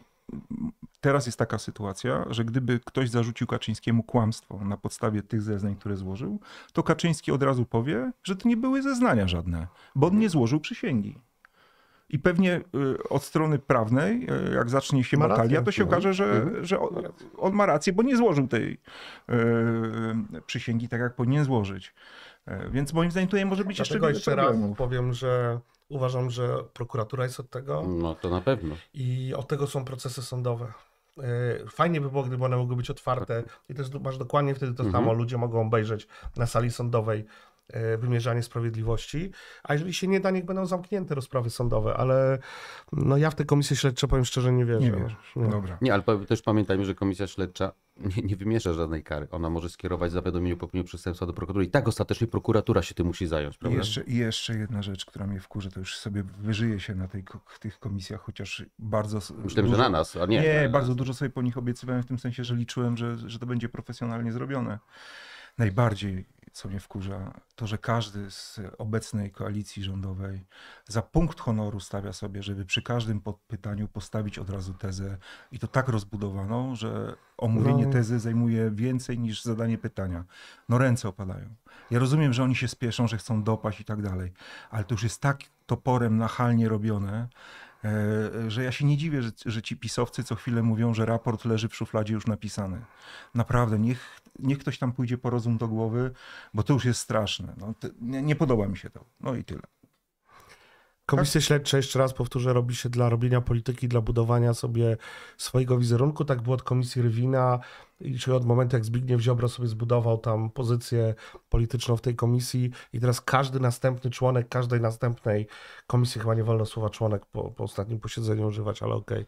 teraz jest taka sytuacja, że gdyby ktoś zarzucił Kaczyńskiemu kłamstwo na podstawie tych zeznań, które złożył, to Kaczyński od razu powie, że to nie były zeznania żadne, bo on nie złożył przysięgi. I pewnie od strony prawnej, jak zacznie się batalia, to się okaże, że on ma rację, bo nie złożył tej przysięgi tak, jak powinien złożyć. Więc moim zdaniem tutaj może być jeszcze raz powiem, że uważam, że prokuratura jest od tego. No to na pewno. I od tego są procesy sądowe. Fajnie by było, gdyby one mogły być otwarte i też masz dokładnie wtedy to samo. Ludzie mogą obejrzeć na sali sądowej wymierzanie sprawiedliwości, a jeżeli się nie da, niech będą zamknięte rozprawy sądowe, ale ja w te komisje śledcze, powiem szczerze, nie wierzę. Nie wierzę. Dobra. Nie, ale też pamiętajmy, że komisja śledcza nie wymierza żadnej kary. Ona może skierować zawiadomienie o popełnieniu przestępstwa do prokuratury i tak ostatecznie prokuratura się tym musi zająć, prawda? I jeszcze jedna rzecz, która mnie wkurza, to już sobie wyżyję się na tych komisjach, chociaż bardzo... Myślałem, że na nas, a nie. Nie, bardzo dużo sobie po nich obiecywałem w tym sensie, że liczyłem, że to będzie profesjonalnie zrobione. Najbardziej, co mnie wkurza, to, że każdy z obecnej koalicji rządowej za punkt honoru stawia sobie, żeby przy każdym pytaniu postawić od razu tezę i to tak rozbudowaną, że omówienie tezy zajmuje więcej niż zadanie pytania. Ręce opadają. Ja rozumiem, że oni się spieszą, że chcą dopaść i tak dalej, ale to już jest tak toporem nachalnie robione, że ja się nie dziwię, że ci pisowcy co chwilę mówią, że raport leży w szufladzie już napisany. Naprawdę, niech ktoś tam pójdzie po rozum do głowy, bo to już jest straszne. Nie podoba mi się to. I tyle. Komisje śledcze, jeszcze raz powtórzę, robi się dla robienia polityki, dla budowania sobie swojego wizerunku. Tak było od komisji Rywina, czyli od momentu, jak Zbigniew Ziobro sobie zbudował tam pozycję polityczną w tej komisji i teraz każdy następny członek każdej następnej komisji, chyba nie wolno słowa członek po ostatnim posiedzeniu używać, ale okej.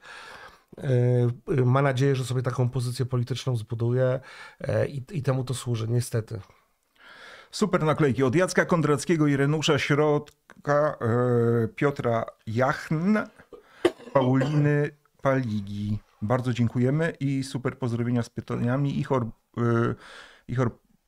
Ma nadzieję, że sobie taką pozycję polityczną zbuduje i temu to służy, niestety. Super naklejki od Jacka Kondrackiego, Irenusza Środka, Piotra Jachn, Pauliny Paligi. Bardzo dziękujemy i super pozdrowienia z pytaniami. Ichor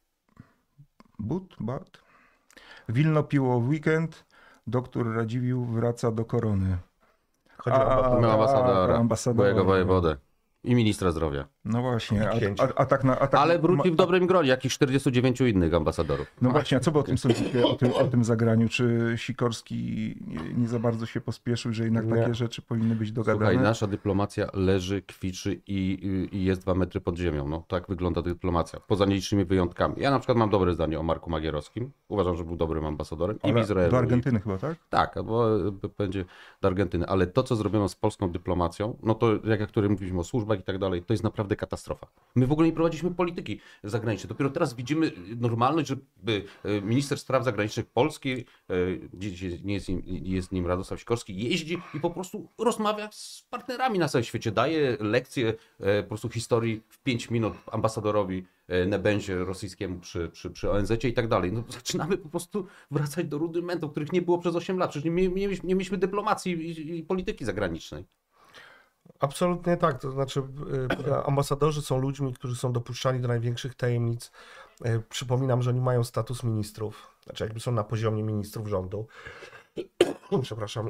But? Wilno piło w weekend, doktor Radziwiłł wraca do korony. Chodzi o Miał ambasadora, ambasadora. byłego wojewodę i ministra zdrowia. No właśnie, Pięć. a tak na... A tak, Ale wrócił w dobrym gronie, jakich 49 innych ambasadorów. No właśnie, a co wy o tym sądzicie, o tym zagraniu? Czy Sikorski nie za bardzo się pospieszył, że jednak Nie. takie rzeczy powinny być dogadane? Słuchaj, nasza dyplomacja leży, kwiczy i jest 2 metry pod ziemią. No tak wygląda dyplomacja, poza nielicznymi wyjątkami. Ja na przykład mam dobre zdanie o Marku Magierowskim. Uważam, że był dobrym ambasadorem i w Ale Izraelu. do Argentyny chyba, tak? Tak, bo będzie do Argentyny. Ale to, co zrobiono z polską dyplomacją, no to jak którym mówiliśmy o służbach i tak dalej, to jest naprawdę katastrofa. My w ogóle nie prowadziliśmy polityki zagranicznej. Dopiero teraz widzimy normalność, żeby minister spraw zagranicznych Polski, dziś jest nim Radosław Sikorski, jeździ i po prostu rozmawia z partnerami na całym świecie. Daje lekcje po prostu historii w 5 minut ambasadorowi Nebenzie rosyjskiemu przy ONZ-cie i tak dalej. No, zaczynamy po prostu wracać do rudymentów, których nie było przez 8 lat. Przecież nie mieliśmy dyplomacji i polityki zagranicznej. Absolutnie tak, to znaczy ambasadorzy są ludźmi, którzy są dopuszczani do największych tajemnic. Przypominam, że oni mają status ministrów, znaczy jakby są na poziomie ministrów rządu. Przepraszam.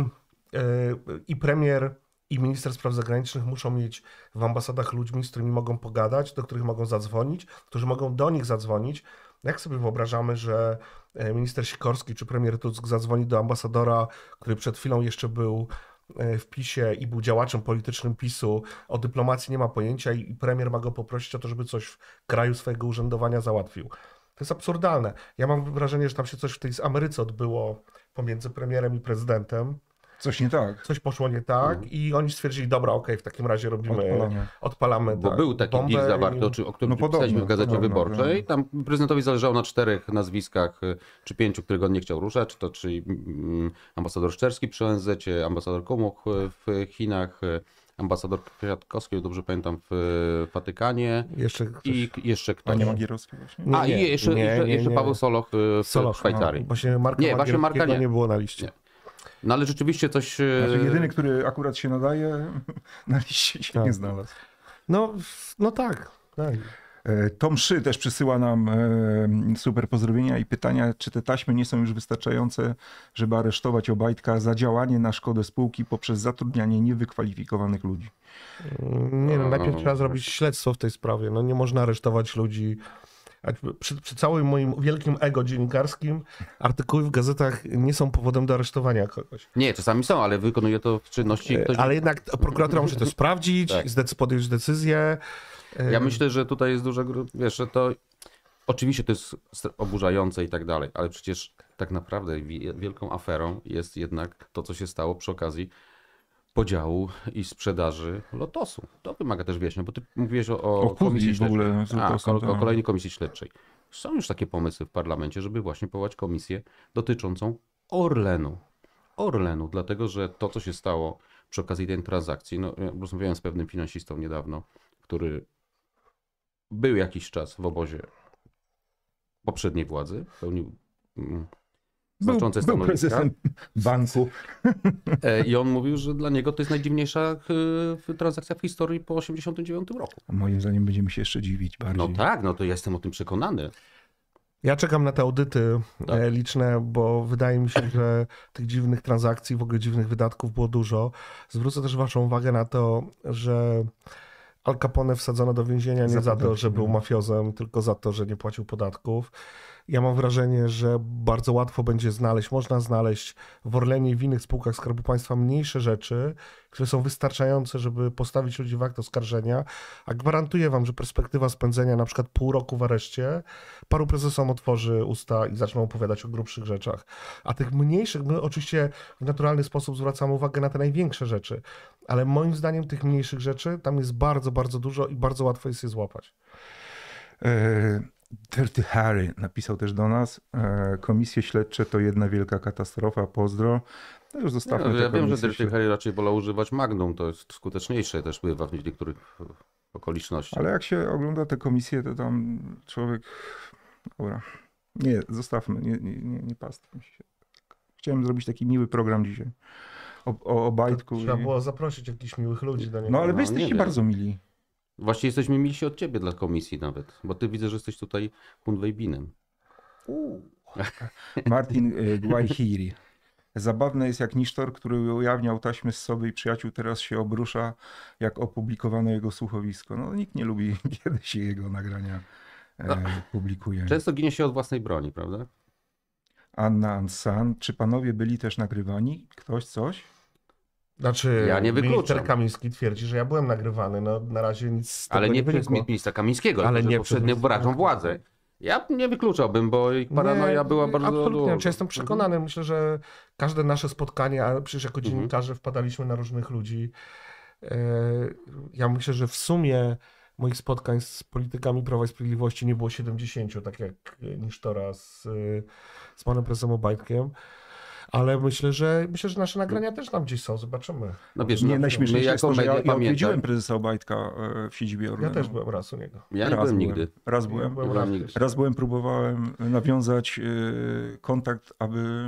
I premier i minister spraw zagranicznych muszą mieć w ambasadach ludźmi, z którymi mogą pogadać, do których mogą zadzwonić, którzy mogą do nich zadzwonić. Jak sobie wyobrażamy, że minister Sikorski czy premier Tusk zadzwoni do ambasadora, który przed chwilą jeszcze był w PiS-ie i był działaczem politycznym PiS-u, o dyplomacji nie ma pojęcia i premier ma go poprosić o to, żeby coś w kraju swojego urzędowania załatwił. To jest absurdalne. Ja mam wrażenie, że tam się coś w tej Ameryce odbyło pomiędzy premierem i prezydentem. Coś nie tak. Coś poszło nie tak i oni stwierdzili, dobra, okej, w takim razie odpalamy Bo tak, był taki bombę deal zawarty, o którym No podobno, pisaliśmy w Gazecie podobno, Wyborczej. Tam prezydentowi zależało na 4 nazwiskach, czy 5, których on nie chciał ruszać. To czyli ambasador Szczerski przy ONZ-cie, ambasador Komuch w Chinach, ambasador Kwiatkowski, dobrze pamiętam, w Watykanie Jeszcze ktoś... i jeszcze ktoś. Panie Magierowski właśnie? Nie, I jeszcze nie. Paweł Soloch w Soloch, Szwajcarii. Właśnie Marka Nie, właśnie Marka Magierowskiego nie. nie było na liście. Nie. No ale rzeczywiście coś... Znaczy, jedyny, który akurat się nadaje, na liście się Tak. nie znalazł. No tak. Tom Szy też przysyła nam super pozdrowienia i pytania, czy te taśmy nie są już wystarczające, żeby aresztować Obajtka za działanie na szkodę spółki poprzez zatrudnianie niewykwalifikowanych ludzi. Nie wiem, najpierw trzeba zrobić śledztwo w tej sprawie. No nie można aresztować ludzi. Przy całym moim wielkim ego dziennikarskim artykuły w gazetach nie są powodem do aresztowania kogoś. Nie, czasami są, ale wykonuje to w czynności ktoś... Ale jednak prokuratura musi to sprawdzić, Tak. podjąć decyzję. Ja myślę, że tutaj jest duża, wiesz, że to oczywiście to jest oburzające i tak dalej, ale przecież tak naprawdę wielką aferą jest jednak to, co się stało przy okazji podziału i sprzedaży Lotosu. To wymaga też wyjaśnienia, bo ty mówiłeś o komisji w ogóle śledczej. z Lotosem, O tak. kolejnej komisji śledczej. Są już takie pomysły w parlamencie, żeby właśnie powołać komisję dotyczącą Orlenu, dlatego że to, co się stało przy okazji tej transakcji, no ja rozmawiałem z pewnym finansistą niedawno, który był jakiś czas w obozie poprzedniej władzy, pełnił znaczące Był stanowiska. prezesem banku. I on mówił, że dla niego to jest najdziwniejsza transakcja w historii po 1989 roku. Moim zdaniem będziemy się jeszcze dziwić bardziej. No tak, no to ja jestem o tym przekonany. Ja czekam na te audyty Tak. liczne, bo wydaje mi się, że tych dziwnych transakcji, w ogóle dziwnych wydatków było dużo. Zwrócę też waszą uwagę na to, że Al Capone wsadzono do więzienia nie za to, że był mafiozem, tylko za to, że nie płacił podatków. Ja mam wrażenie, że bardzo łatwo będzie można znaleźć w Orlenie i w innych spółkach Skarbu Państwa mniejsze rzeczy, które są wystarczające, żeby postawić ludzi w akt oskarżenia, a gwarantuję wam, że perspektywa spędzenia na przykład pół roku w areszcie paru prezesom otworzy usta i zaczną opowiadać o grubszych rzeczach. A tych mniejszych, my oczywiście w naturalny sposób zwracamy uwagę na te największe rzeczy, ale moim zdaniem tych mniejszych rzeczy tam jest bardzo, bardzo dużo i bardzo łatwo jest je złapać. Dirty Harry napisał też do nas. Komisje śledcze to jedna wielka katastrofa. Pozdro. No już zostawmy te Ja wiem, że komisje Dirty Harry raczej wolał używać Magnum, to jest skuteczniejsze też bywa w niektórych okolicznościach. Ale jak się ogląda te komisje, to tam człowiek... Dobra. Nie, zostawmy. Nie pastwmy się. Chciałem zrobić taki miły program dzisiaj. O Obajtku. Trzeba było zaprosić jakichś miłych ludzi do niego. No ale wy No, jesteście nie wiem. bardzo mili. Właściwie jesteśmy milsi od ciebie dla komisji nawet, bo ty widzę, że jesteś tutaj Hunwejbinem. Martin Guajhiri. Zabawne jest, jak Nisztor, który ujawniał taśmy z Sowy i Przyjaciół, teraz się obrusza, jak opublikowano jego słuchowisko. No, nikt nie lubi, kiedy się jego nagrania publikuje. Często ginie się od własnej broni, prawda? Anna Ansan, czy panowie byli też nagrywani? Ktoś coś? Znaczy, Ja nie wykluczam. minister Kamiński twierdzi, że ja byłem nagrywany. No, na razie nic z tego Ale nie przez wynikło. ministra Kamińskiego, Ale ale nie nie przez poprzednio ministra braczą władzy. Ja nie wykluczałbym, bo ich paranoja Nie, była bardzo absolutnie. długa. Znaczy, jestem przekonany. Myślę, że każde nasze spotkanie, a przecież jako Mhm. dziennikarze wpadaliśmy na różnych ludzi. Ja myślę, że w sumie moich spotkań z politykami Prawa i Sprawiedliwości nie było 70, tak jak Nisztora z panem prezesem Obajtkiem. Ale myślę, że nasze nagrania też tam gdzieś są. Zobaczymy. No wiesz, Nie, my najśmieszniejsze jest jako to, że media ja odwiedziłem pamiętam. prezesa Obajtka w siedzibie Ja Orlenu. też byłem raz u niego. Ja nie byłem nigdy. Raz Ja byłem. byłem byłem raz nigdy. też. Raz byłem, próbowałem nawiązać kontakt, aby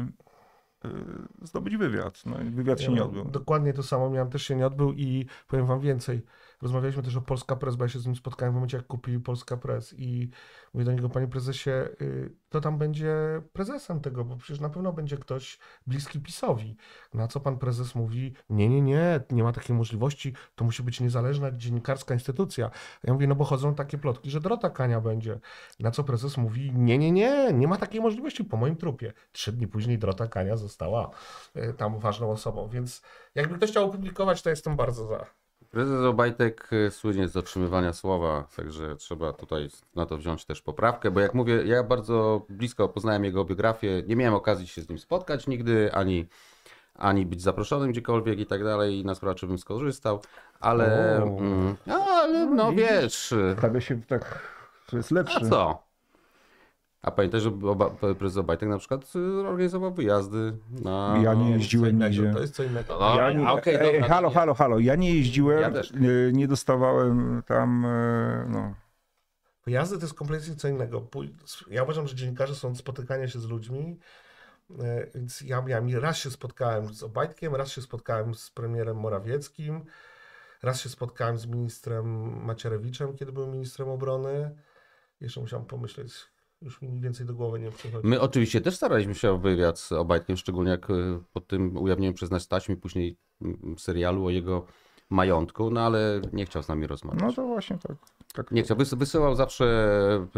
zdobyć wywiad. No i wywiad się nie odbył. Dokładnie to samo miałem, też się nie odbył i powiem wam więcej. Rozmawialiśmy też o Polska Press, bo ja się z nim spotkałem w momencie, jak kupili Polska Press i mówię do niego, panie prezesie, kto tam będzie prezesem tego, bo przecież na pewno będzie ktoś bliski PiS-owi. Na co pan prezes mówi, nie ma takiej możliwości, to musi być niezależna dziennikarska instytucja. Ja mówię, no bo chodzą takie plotki, że Dorota Kania będzie. Na co prezes mówi, nie ma takiej możliwości po moim trupie. 3 dni później Dorota Kania została tam ważną osobą, więc jakby ktoś chciał opublikować, to jestem bardzo za. Prezes Obajtek słynie z dotrzymywania słowa, także trzeba tutaj na to wziąć też poprawkę, bo jak mówię, ja bardzo blisko poznałem jego biografię, nie miałem okazji się z nim spotkać nigdy, ani być zaproszonym gdziekolwiek i tak dalej, i na sprawę, czy bym skorzystał, ale, ale no wiesz, Stawia się tak, że jest lepszy. a co? A pamiętaj, że prezes Obajtek na przykład organizował wyjazdy na... Ja nie jeździłem nigdzie. To jest co innego. No, Ja nie, okej, dobra, halo. Ja nie jeździłem, Ja też. nie dostawałem tam, no. Wyjazdy to jest kompletnie co innego. Ja uważam, że dziennikarze są od spotykania się z ludźmi, więc raz się spotkałem z Obajtkiem, raz się spotkałem z premierem Morawieckim, raz się spotkałem z ministrem Macierewiczem, kiedy był ministrem obrony. Jeszcze musiałem pomyśleć, już mi więcej do głowy nie przychodzi. My oczywiście też staraliśmy się o wywiad z Obajtkiem, szczególnie jak po tym ujawnieniu przez nas taśmy, później serialu o jego majątku, no ale nie chciał z nami rozmawiać. No to właśnie tak. Nie chciał, wysyłał zawsze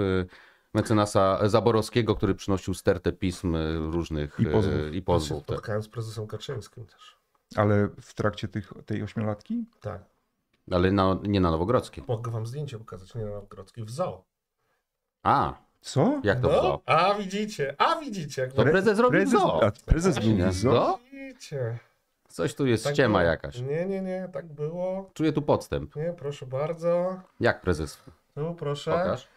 mecenasa Zaborowskiego, który przynosił stertę pism różnych I pozwów. i Ja się pozwów. Tak. spotkałem z prezesem Kaczyńskim też. Ale w trakcie tej 8-latki? Tak. Ale nie na Nowogrodzkiej. Mogę wam zdjęcie pokazać, nie na Nowogrodzkiej, w zoo. A, Co? jak to w zoo? A widzicie. Jak To prezes robi w zoo. Prezes był Nie? w zoo? Zoo? Widzicie. Coś tu jest Tak ściema było. jakaś. Nie, tak było. Czuję tu podstęp. Nie, proszę bardzo. Jak prezes? Tu proszę. Pokaż.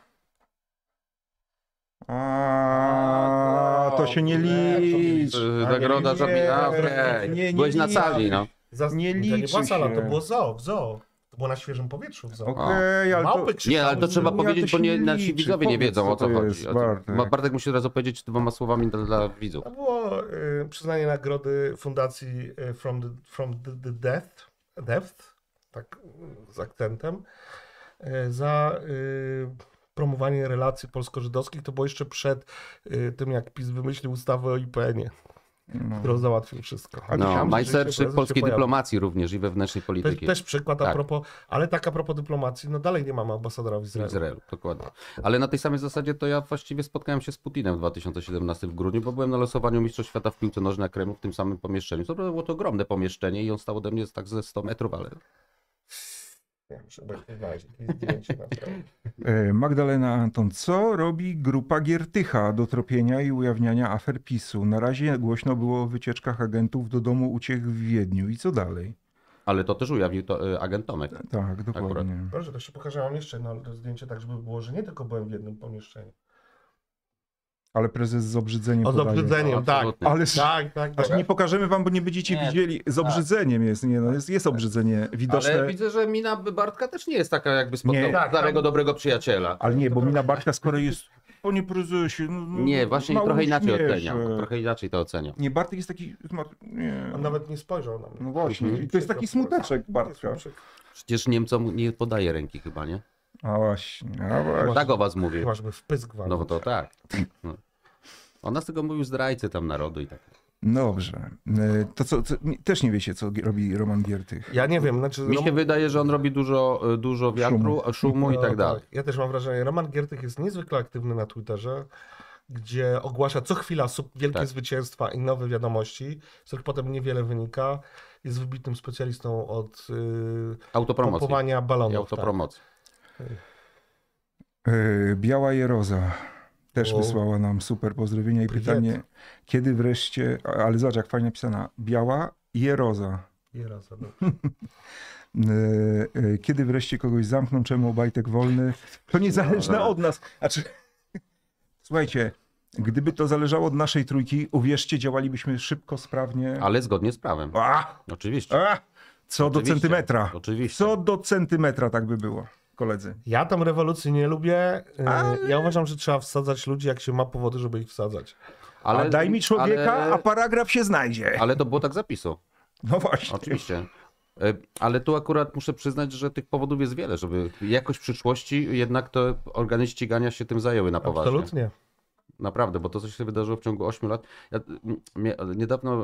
A, to się nie liczy. Nagroda za... nie Byłeś na liczy. sali, no. Nie To nie liczy była sala, się. to było zoo, w zoo. To było na świeżym powietrzu w zoo. Okej, ale to... Małpy krzykały. Nie, ale to trzeba ale to powiedzieć, się bo nie nasi liczy. widzowie nie Powiedz, wiedzą, co o co to chodzi. jest, Bartek. Bartek musi teraz opowiedzieć 2 słowami dla widzów. To było przyznanie nagrody fundacji From the Depth, tak z akcentem, za promowanie relacji polsko-żydowskich. To było jeszcze przed tym, jak PiS wymyślił ustawę o IPN-ie, którą załatwił wszystko. A No, myślałem, że majsterczyk dzisiaj prezes polskiej się pojawi. dyplomacji również i wewnętrznej To jest polityki. też przykład a Tak. propos, ale tak a propos dyplomacji, no dalej nie mamy ambasadora w W Izraelu. Izraelu, dokładnie. Ale na tej samej zasadzie to ja właściwie spotkałem się z Putinem w 2017 w grudniu, bo byłem na losowaniu Mistrzostw Świata w piłce nożnej na Kremlu w tym samym pomieszczeniu. To było to ogromne pomieszczenie i on stał ode mnie tak ze 100 metrów, ale Nie wiem, trzeba znaleźć jakieś zdjęcie naprawdę. Magdalena Anton, co robi grupa Giertycha do tropienia i ujawniania afer PiS-u? Na razie głośno było o wycieczkach agentów do domu uciech w Wiedniu. I co dalej? ale to też ujawnił to agent Tomek. Tak, dokładnie. Proszę, to się pokażę, mam jeszcze jedno zdjęcie, tak żeby było, że nie tylko byłem w jednym pomieszczeniu. Ale prezes z obrzydzeniem O, z podaje. obrzydzeniem, tak. Absolutnie. Ale Tak. aż nie pokażemy wam, bo nie będziecie Nie. widzieli. Z obrzydzeniem jest, nie no, jest obrzydzenie widoczne. Ale widzę, że mina Bartka też nie jest taka, jakby spotkał Nie. Tak, starego, tam- dobrego przyjaciela. Ale nie, bo mina Bartka skoro jest, panie prezesie, no, Nie, właśnie mało trochę inaczej śmieszę. oceniam. Trochę inaczej to oceniam. Nie, Bartek jest taki, nie. On nawet nie spojrzał na mnie. No właśnie, i to jest taki smuteczek Bartka. Przecież Niemcom nie podaje ręki chyba, nie? A właśnie. Tak o was mówił. Chyba, żeby w pysk walnął. No to tak. No. On nas tego mówił zdrajcy tam narodu i tak. Dobrze. To też nie wiecie, co robi Roman Giertych. Ja nie wiem, znaczy... Mi się wydaje, że on robi dużo wiatru, szumu i tak dalej. Ja też mam wrażenie, Roman Giertych jest niezwykle aktywny na Twitterze, gdzie ogłasza co chwila wielkie zwycięstwa i nowe wiadomości, z których potem niewiele wynika. Jest wybitnym specjalistą od pompowania balonów. I autopromocji. Biała Jeroza też wysłała nam super pozdrowienia i pytanie, kiedy wreszcie, ale zobacz jak fajnie napisana, Biała Jeroza. Jeroza, Kiedy wreszcie kogoś zamkną, czemu Obajtek wolny? To niezależne od nas. Znaczy, słuchajcie, gdyby to zależało od naszej trójki, uwierzcie, działalibyśmy szybko, sprawnie. Ale zgodnie z prawem. Oczywiście. Co do centymetra. Oczywiście. Co do centymetra tak by było, koledzy. Ja tam rewolucji nie lubię. Ja uważam, że trzeba wsadzać ludzi, jak się ma powody, żeby ich wsadzać. A daj mi człowieka, a paragraf się znajdzie. Ale to było tak zapisu. No właśnie. Oczywiście. Ale tu akurat muszę przyznać, że tych powodów jest wiele, żeby jakoś w przyszłości jednak te organy ścigania się tym zajęły na poważnie. Absolutnie. Naprawdę, bo to, co się wydarzyło w ciągu 8 lat. Ja niedawno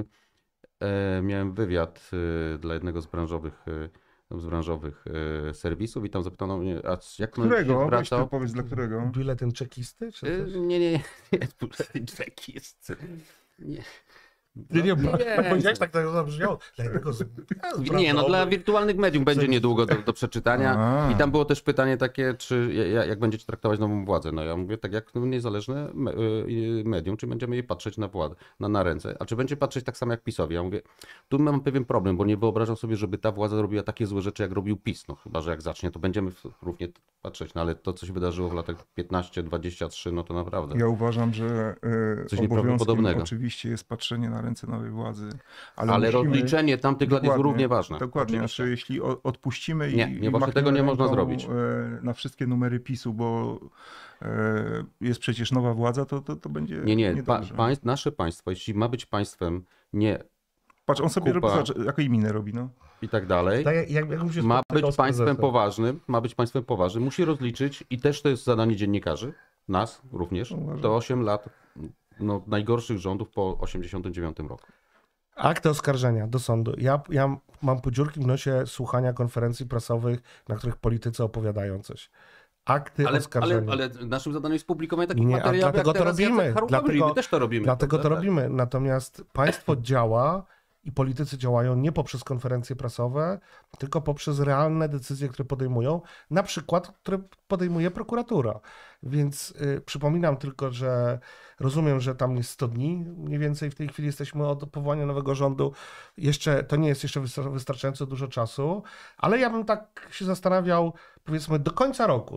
miałem wywiad dla jednego z branżowych serwisów i tam zapytano mnie, a jak którego? Weź to powiedz, dla którego? Biuletyn czekisty? Czy coś? Nie, biuletyn czekisty. Nie. Nie, powiedziałeś tak zabrzmiało. Dla jednego Nie, dla wirtualnych medium będzie niedługo do przeczytania. I tam było też pytanie takie, czy jak będziecie traktować nową władzę. No ja mówię, tak jak niezależne medium, czy będziemy jej patrzeć na władzę, na ręce, a czy będzie patrzeć tak samo jak PiS-owi. Ja mówię, tu mam pewien problem, bo nie wyobrażam sobie, żeby ta władza robiła takie złe rzeczy, jak robił PiS. No chyba, że jak zacznie, to będziemy równie patrzeć. No ale to, co się wydarzyło w latach 15-23, no to naprawdę. Ja uważam, że coś obowiązkiem oczywiście jest patrzenie na ręce nowej władzy. Ale rozliczenie tamtych lat jest równie ważne. Dokładnie, znaczy jeśli odpuścimy i właśnie tego nie można zrobić. Na wszystkie numery PiS-u, bo jest przecież nowa władza, to będzie nasze państwo, jeśli ma być państwem nie... Patrz, on sobie robi, jaką minę robi, no. I tak dalej. Ma być państwem poważnym, musi rozliczyć i też to jest zadanie dziennikarzy, nas również, to 8 lat najgorszych rządów po 89 roku. Akty oskarżenia do sądu. Ja mam podziurki w nosie słuchania konferencji prasowych, na których politycy opowiadają coś. Akty oskarżenia. Ale naszym zadaniem jest publikowanie takich materiałów, dlatego to robimy. My też to robimy. Dlatego to robimy. Natomiast państwo działa i politycy działają nie poprzez konferencje prasowe, tylko poprzez realne decyzje, które podejmują, na przykład, które podejmuje prokuratura. Więc przypominam tylko, że rozumiem, że tam jest 100 dni, mniej więcej w tej chwili jesteśmy od powołania nowego rządu. To nie jest jeszcze wystarczająco dużo czasu, ale ja bym tak się zastanawiał, powiedzmy do końca roku,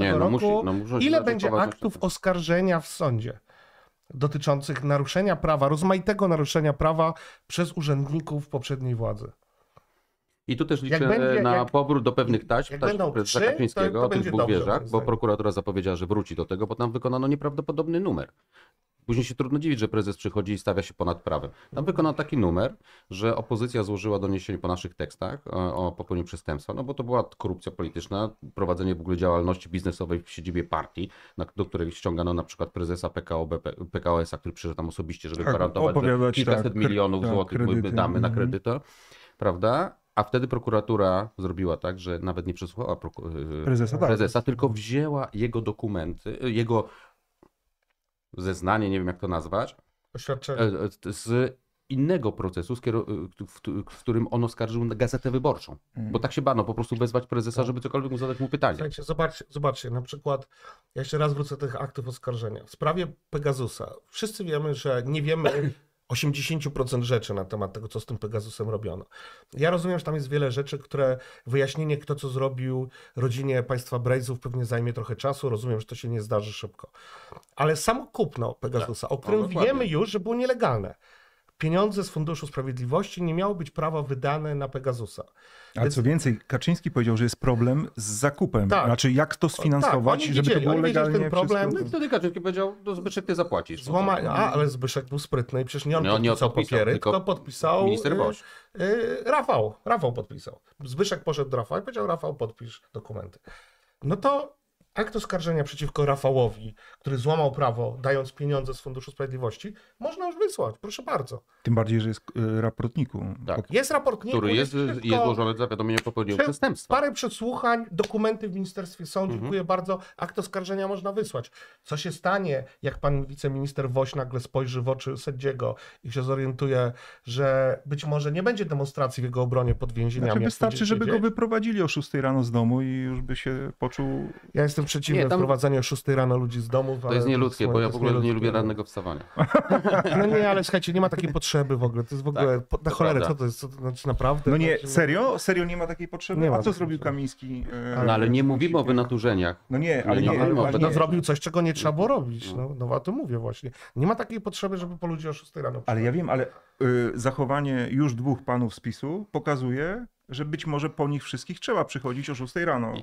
ile będzie aktów oskarżenia w sądzie dotyczących naruszenia prawa, rozmaitego naruszenia prawa przez urzędników poprzedniej władzy. I tu też liczę na powrót do pewnych taśm prezesa Kaczyńskiego o tych dwóch wieżach, bo prokuratura zapowiedziała, że wróci do tego, bo tam wykonano nieprawdopodobny numer. Później się trudno dziwić, że prezes przychodzi i stawia się ponad prawem. Tam wykonał taki numer, że opozycja złożyła doniesienie po naszych tekstach o popełnieniu przestępstwa, no bo to była korupcja polityczna, prowadzenie w ogóle działalności biznesowej w siedzibie partii, do której ściągano na przykład prezesa PKO-SA, który przyszedł tam osobiście, żeby gwarantować, że kilkaset milionów złotych damy na kredyty, prawda? A wtedy prokuratura zrobiła tak, że nawet nie przesłuchała prezesa, tylko wzięła jego dokumenty, jego zeznanie, nie wiem jak to nazwać, z innego procesu, w którym on oskarżył Gazetę Wyborczą. Bo tak się bano, po prostu wezwać prezesa, żeby cokolwiek mu zadać mu pytanie. Słuchajcie, zobaczcie, na przykład, ja jeszcze raz wrócę do tych aktów oskarżenia. W sprawie Pegasusa wszyscy wiemy, że nie wiemy 80% rzeczy na temat tego, co z tym Pegasusem robiono. Ja rozumiem, że tam jest wiele rzeczy, które wyjaśnienie, kto co zrobił rodzinie państwa Brejzów pewnie zajmie trochę czasu. Rozumiem, że to się nie zdarzy szybko. Ale samo kupno Pegasusa, o którym wiemy już, że było nielegalne. Pieniądze z Funduszu Sprawiedliwości nie miało być prawo wydane na Pegasusa. Ale co więcej, Kaczyński powiedział, że jest problem z zakupem. Tak. Znaczy jak to sfinansować, żeby to było legalnie. Ten problem. No i wtedy Kaczyński powiedział, to Zbyszek ty zapłacisz. Ale Zbyszek był sprytny i przecież nie on podpisał papiery, tylko podpisał minister Woś. Rafał podpisał. Zbyszek poszedł do Rafała i powiedział, Rafał podpisz dokumenty. No to akt oskarżenia przeciwko Rafałowi, który złamał prawo, dając pieniądze z Funduszu Sprawiedliwości, można już wysłać, proszę bardzo. Tym bardziej, że jest raportniku. Tak. Jest raport NIK-u, Który jest wszystko. złożony za wiadomienie o popełnieniu przestępstwa. Parę przesłuchań, dokumenty w Ministerstwie są, dziękuję bardzo, akt oskarżenia można wysłać. Co się stanie, jak pan wiceminister Woś nagle spojrzy w oczy sędziego i się zorientuje, że być może nie będzie demonstracji w jego obronie pod więzieniami. Znaczy jak wystarczy, będzie żeby go siedzieć? wyprowadzili o 6 rano z domu i już by się poczuł... Ja jestem przeciwny Nie, tam- wprowadzaniu o 6 rano ludzi z domu. To jest nieludzkie, bo ja w ogóle nie lubię rannego wstawania. No nie, ale słuchajcie, nie ma takiej potrzeby w ogóle. To jest w ogóle, Tak, na to cholerę, prawda. co to jest? Co to znaczy naprawdę? No nie, Znaczy, serio? Serio nie ma takiej potrzeby? Nie ma A co takiej zrobił potrzeby. Kamiński? No ale nie mówimy o wynaturzeniach. No nie, ale Nie, nie, nie mówimy o ale wynaturzeniach. No, nie. zrobił coś, czego nie trzeba było robić. No, a to mówię właśnie. Nie ma takiej potrzeby, żeby po ludzi o 6 rano Ale ja wiem, ale zachowanie już 2 panów z PiS-u pokazuje, że być może po nich wszystkich trzeba przychodzić o 6 rano.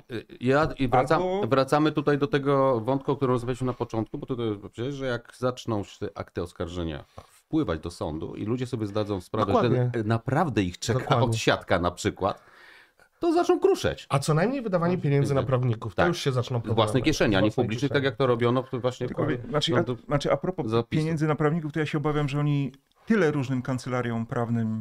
Wracamy tutaj do tego wątku, o którym rozmawialiśmy na początku, bo to jest przecież, że jak zaczną się akty oskarżenia wpływać do sądu i ludzie sobie zdadzą sprawę, Dokładnie. że naprawdę ich czeka Dokładnie. odsiadka na przykład, to zaczną kruszeć. A co najmniej wydawanie pieniędzy na prawników. To Tak. już się zaczną Z problemy. własnej kieszeni, a nie Z własnej publicznych, tak kieszeni. jak to robiono to właśnie Tylko, znaczy, no to- a propos zapisu. pieniędzy na prawników, to ja się obawiam, że oni tyle różnym kancelariom prawnym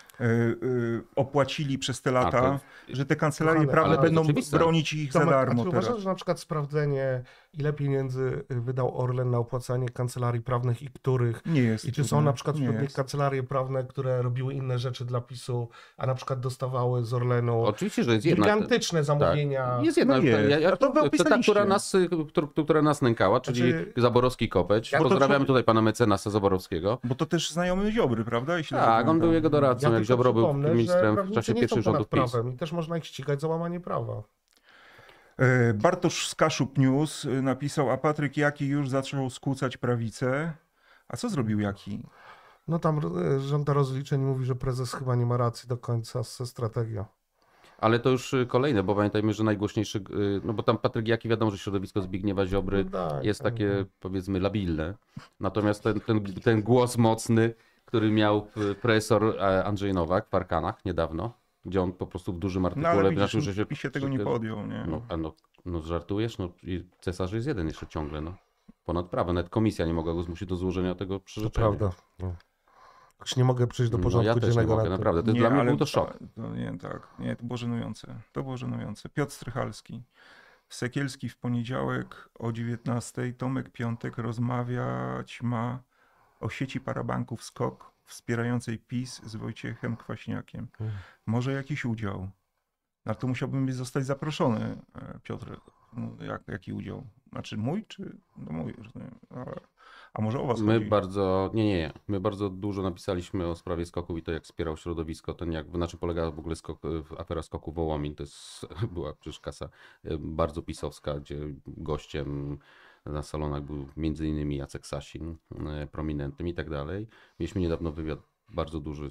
opłacili przez te lata, to- że te kancelarie Kochane, prawne ale to będą jest oczywiste. bronić ich za Tomek, a darmo ty teraz. uważasz, że na przykład sprawdzenie, ile pieniędzy wydał Orlen na opłacanie kancelarii prawnych i których? Nie jest. I czy są trudne. na przykład Nie wśród nich jest. kancelarie prawne, które robiły inne rzeczy dla PiS-u, a na przykład dostawały z Orlenu Oczywiście, że jest jedna. gigantyczne zamówienia? Tak. Jest jedna. No jest. A to wy ta, opisaliście. która nas nękała, czyli Znaczy- Zaborowski Kopeć. Ja to Pozdrawiamy człowiek- tutaj pana mecenasa Zaborowskiego. Bo to też znajomy Ziobry, prawda? Jeśli dobrze Tak, on pamiętam. był jego doradcą, jak tylko Ziobro był przypomnę, że ministrem w prawnicy czasie nie są pierwszych rządów ponad PiS. prawem i też można ich ścigać za łamanie prawa. Bartosz z Kaszub News napisał, a Patryk Jaki już zaczął skłócać prawicę. A co zrobił Jaki? No tam żąda rozliczeń i mówi, że prezes chyba nie ma racji do końca ze strategią. Ale to już kolejne, bo pamiętajmy, że najgłośniejszy, no bo tam Patryk Jaki, wiadomo, że środowisko Zbigniewa Ziobry No tak, jest tak, takie, powiedzmy, labilne. Natomiast ten głos mocny, który miał profesor Andrzej Nowak w Arkanach niedawno, gdzie on po prostu w dużym No artykule ale wyznaczył, widzisz, że się... PiS tego nie podjął, nie? No żartujesz? No i cesarz jest jeden jeszcze ciągle, no. Ponad prawo. Nawet komisja nie mogła go zmusić do złożenia tego To przyrzeczenia. prawda. No. Już nie mogę przejść do No porządku ja też nie dziennego. mogę, na tym. naprawdę. To dla mnie był to szok. Nie, to było żenujące. To było żenujące. Piotr Strychalski. Sekielski w poniedziałek o 19:00, Tomek Piątek rozmawiać ma o sieci parabanków SKOK wspierającej PiS z Wojciechem Kwaśniakiem. Może jakiś udział. Ale to musiałbym zostać zaproszony, Piotr. No, jaki udział? Znaczy mój, czy no mój? A może o was My chodzi? bardzo, nie. My bardzo dużo napisaliśmy o sprawie skoków i to jak wspierał środowisko, na czym polegała w ogóle afera skoku Wołomin. To jest, była przecież kasa bardzo pisowska, gdzie gościem na salonach był m.in. Jacek Sasin, prominentnym i tak dalej. Mieliśmy niedawno wywiad bardzo duży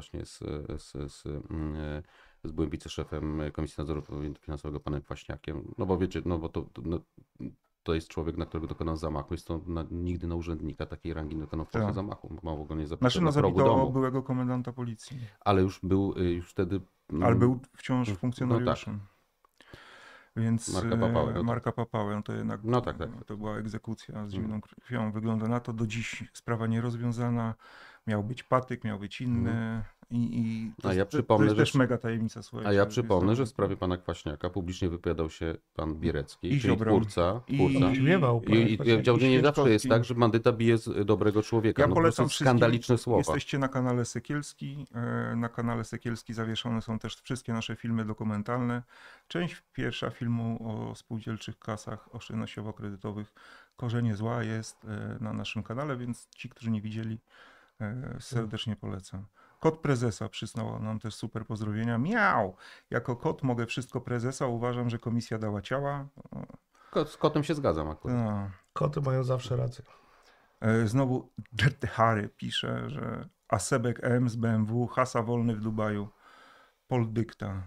z byłym wiceszefem Komisji Nadzoru Finansowego panem Kwaśniakiem. No bo wiecie, to jest człowiek, na którego dokonał zamachu. Jest to nigdy na urzędnika takiej rangi nie dokonał w Polsce Tak. zamachu. Mało go nie Znaczy, zapisał no na progu zabito domu. byłego komendanta policji. Ale już był wtedy... Ale był wciąż no funkcjonariuszem. Więc Marka Papałę, no tak. Marka Papałę to jednak No tak. to była egzekucja z zimną krwią. Wygląda na to, do dziś sprawa nierozwiązana. Miał być patyk, miał być inny. I to, A ja jest, przypomnę, to jest że- też mega tajemnica. Słuchajcie, A ja to przypomnę, jest- że w sprawie pana Kwaśniaka publicznie wypowiadał się pan Bierecki, I czyli Ziobro. twórca. Śpiewał. I powiedział, że nie zawsze jest Święczkowski. tak, że bandyta bije z dobrego człowieka. Ja No, polecam to są wszystkim. skandaliczne słowa. Jesteście na kanale Sekielski. Na kanale Sekielski zawieszone są też wszystkie nasze filmy dokumentalne. Część pierwsza filmu o spółdzielczych kasach oszczędnościowo-kredytowych Korzenie zła jest na naszym kanale, więc ci, którzy nie widzieli, serdecznie polecam. Kot prezesa przysnął nam też super pozdrowienia. Miał! Jako kot mogę wszystko prezesa. Uważam, że komisja dała ciała. Z kotem się zgadzam akurat. No. Koty mają zawsze rację. Znowu Dirty Harry pisze, że Asebek M z BMW, hasa wolny w Dubaju, Poldykta.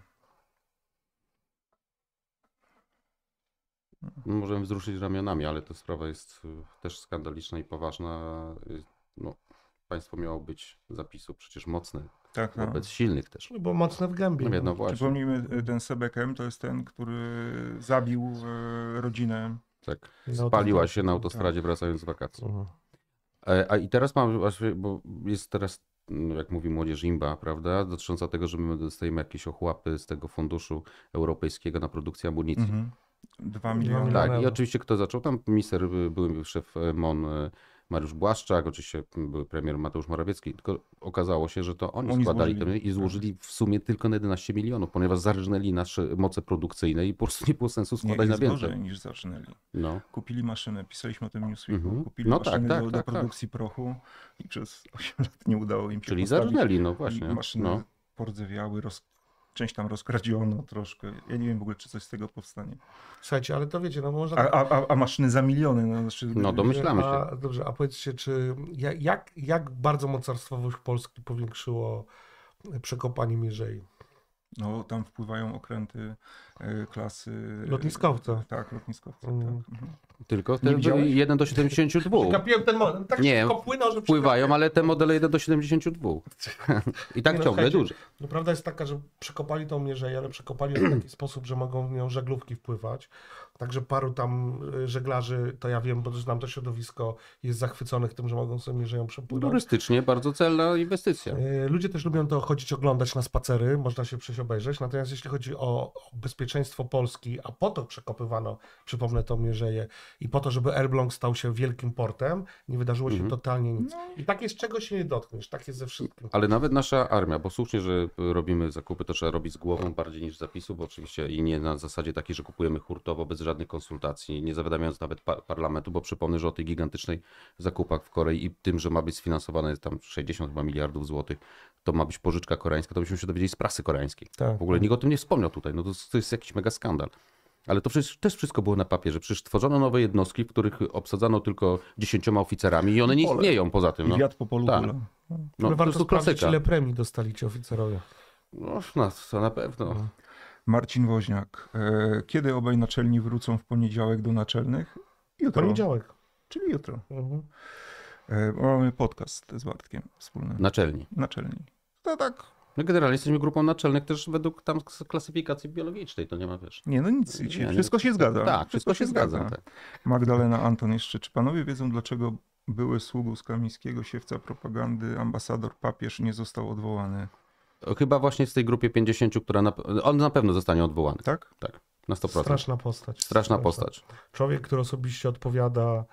Możemy wzruszyć ramionami, ale ta sprawa jest też skandaliczna i poważna. No, państwo miało być zapisu przecież mocne, Tak, no. wobec silnych też. Bo mocne w gębie. No, no właśnie, Przypomnijmy, ten Sebekem to jest ten, który zabił rodzinę. tak. No, Spaliła tak. się na autostradzie wracając z wakacji. Mhm. A i teraz mam właśnie, bo jest teraz, jak mówi młodzież, imba, prawda, dotycząca tego, że my dostajemy jakieś ochłapy z tego funduszu europejskiego na produkcję amunicji. Mhm. 2 miliony. Tak, i euro. oczywiście kto zaczął? Tam minister, były szef MON Mariusz Błaszczak, oczywiście był premier Mateusz Morawiecki, tylko okazało się, że to oni składali złożyli. i złożyli w sumie tylko na 11 milionów, ponieważ zarżnęli nasze moce produkcyjne i po prostu nie było sensu składać na jest więcej. gorzej niż zaczynali. No. Kupili maszynę, pisaliśmy o tym w Newsweeku, Mhm. kupili No tak, maszyny tak, do tak, produkcji prochu i przez 8 lat nie udało im się Czyli postawić. zarżnęli, no I właśnie. maszyny No. pordzewiały, część tam rozkradziono troszkę. Ja nie wiem w ogóle, czy coś z tego powstanie. Słuchajcie, ale to wiecie, no można... A maszyny za miliony. No, znaczy, No, domyślamy się. Dobrze, a powiedzcie, czy jak bardzo mocarstwowość Polski powiększyło przekopanie mierzei? No, tam wpływają okręty klasy... Lotniskowce. Tak, lotniskowce. Mhm. Tak. Mhm. Tylko Nie te widziałeś? 1 do 72. Gapiłem ten model, tak Nie, szybko płynął, że Wpływają, ale te modele 1 do 72. I tak Nie, no, ciągle słuchajcie, duże. No, prawda jest taka, że przekopali tą mierzeję, ale przekopali ją w taki sposób, że mogą w nią żaglówki wpływać. Także paru tam żeglarzy, to ja wiem, bo znam to środowisko, jest zachwyconych tym, że mogą sobie mierzeją przepłynąć. Turystycznie bardzo celna inwestycja. Ludzie też lubią to chodzić, oglądać na spacery, można się przejść, obejrzeć. Natomiast jeśli chodzi o bezpieczeństwo Polski, a po to przekopywano, przypomnę, tą mierzeję i po to, żeby Elbląg stał się wielkim portem, nie wydarzyło się totalnie nic. I tak jest, czego się nie dotkniesz, tak jest ze wszystkim. Ale nawet nasza armia, bo słusznie, że robimy zakupy, to trzeba robić z głową bardziej niż z zapisu, bo oczywiście i nie na zasadzie takiej, że kupujemy hurtowo, bez żadnych konsultacji, nie zawiadamiając nawet parlamentu, bo przypomnę, że o tych gigantycznych zakupach w Korei i tym, że ma być sfinansowane tam 60 chyba miliardów złotych, to ma być pożyczka koreańska, to byśmy się dowiedzieli z prasy koreańskiej. Tak. W ogóle nikt o tym nie wspomniał tutaj, no to jest jakiś mega skandal. Ale to przecież też wszystko było na papierze. Przecież tworzono nowe jednostki, w których obsadzano tylko 10 oficerami i one nie Pole. istnieją poza tym. I No, wiatr po polu Tak. hula. no No, to warto jest sprawdzić, klasyka. ile premii dostali ci oficerowie. No, to na pewno. Marcin Woźniak. Kiedy obaj naczelni wrócą w poniedziałek do naczelnych? Jutro. Poniedziałek. Czyli jutro. Mhm. Mamy podcast z Bartkiem wspólny. Naczelni. Naczelni. To tak. No generalnie jesteśmy grupą naczelnych też według tam klasyfikacji biologicznej, to nie ma wiesz. Nie, no nic. Nie, Wszystko się zgadza. Tak, wszystko się zgadza. Tak. Magdalena Anton jeszcze. Czy panowie wiedzą, dlaczego były sługą z Kamińskiego, siewca propagandy, ambasador papież nie został odwołany? Chyba właśnie w tej grupie 50, która on na pewno zostanie odwołany. Tak? Tak, na 100%. Straszna postać. Straszna postać. Człowiek, który osobiście odpowiada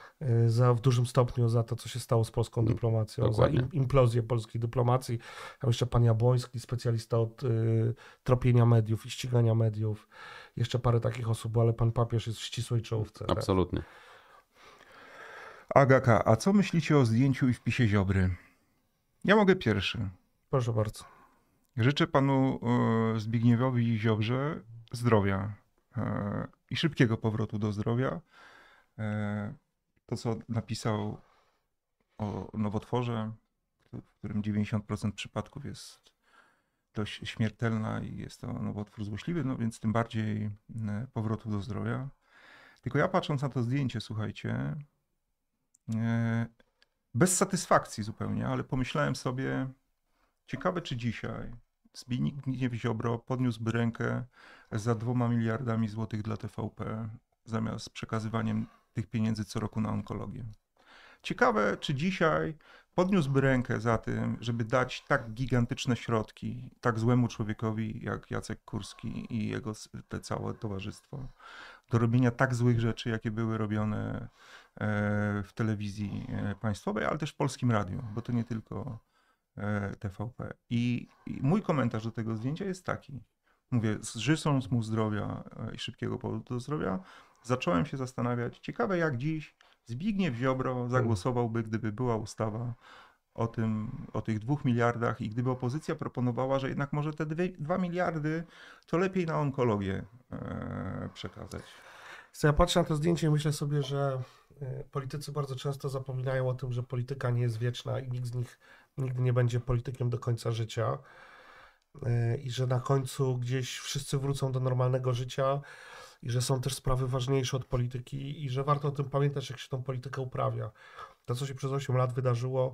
w dużym stopniu za to, co się stało z polską dyplomacją, dokładnie. za implozję polskiej dyplomacji. Tam jeszcze pan Jabłoński, specjalista od tropienia mediów i ścigania mediów. Jeszcze parę takich osób, ale pan papież jest w ścisłej czołówce. Tak? Absolutnie. Agaka, a co myślicie o zdjęciu i wpisie Ziobry? Ja mogę pierwszy. Proszę bardzo. Życzę panu Zbigniewowi Ziobrze zdrowia i szybkiego powrotu do zdrowia. To, co napisał o nowotworze, w którym 90% przypadków jest dość śmiertelna i jest to nowotwór złośliwy, no więc tym bardziej powrotu do zdrowia. Tylko ja patrząc na to zdjęcie, słuchajcie, bez satysfakcji zupełnie, ale pomyślałem sobie, ciekawe czy dzisiaj Zbigniew Ziobro podniósłby rękę za 2 miliardami złotych dla TVP zamiast przekazywaniem tych pieniędzy co roku na onkologię. Ciekawe, czy dzisiaj podniósłby rękę za tym, żeby dać tak gigantyczne środki tak złemu człowiekowi jak Jacek Kurski i jego te całe towarzystwo do robienia tak złych rzeczy, jakie były robione w telewizji państwowej, ale też w Polskim Radiu, bo to nie tylko TVP. I mój komentarz do tego zdjęcia jest taki. Mówię, życząc mu zdrowia i szybkiego powrotu do zdrowia, zacząłem się zastanawiać, ciekawe jak dziś Zbigniew Ziobro zagłosowałby, gdyby była ustawa o tych 2 miliardach i gdyby opozycja proponowała, że jednak może te 2 miliardy to lepiej na onkologię przekazać. Ja patrzę na to zdjęcie i myślę sobie, że politycy bardzo często zapominają o tym, że polityka nie jest wieczna i nikt z nich nigdy nie będzie politykiem do końca życia i że na końcu gdzieś wszyscy wrócą do normalnego życia i że są też sprawy ważniejsze od polityki i że warto o tym pamiętać, jak się tą politykę uprawia. To, co się przez 8 lat wydarzyło,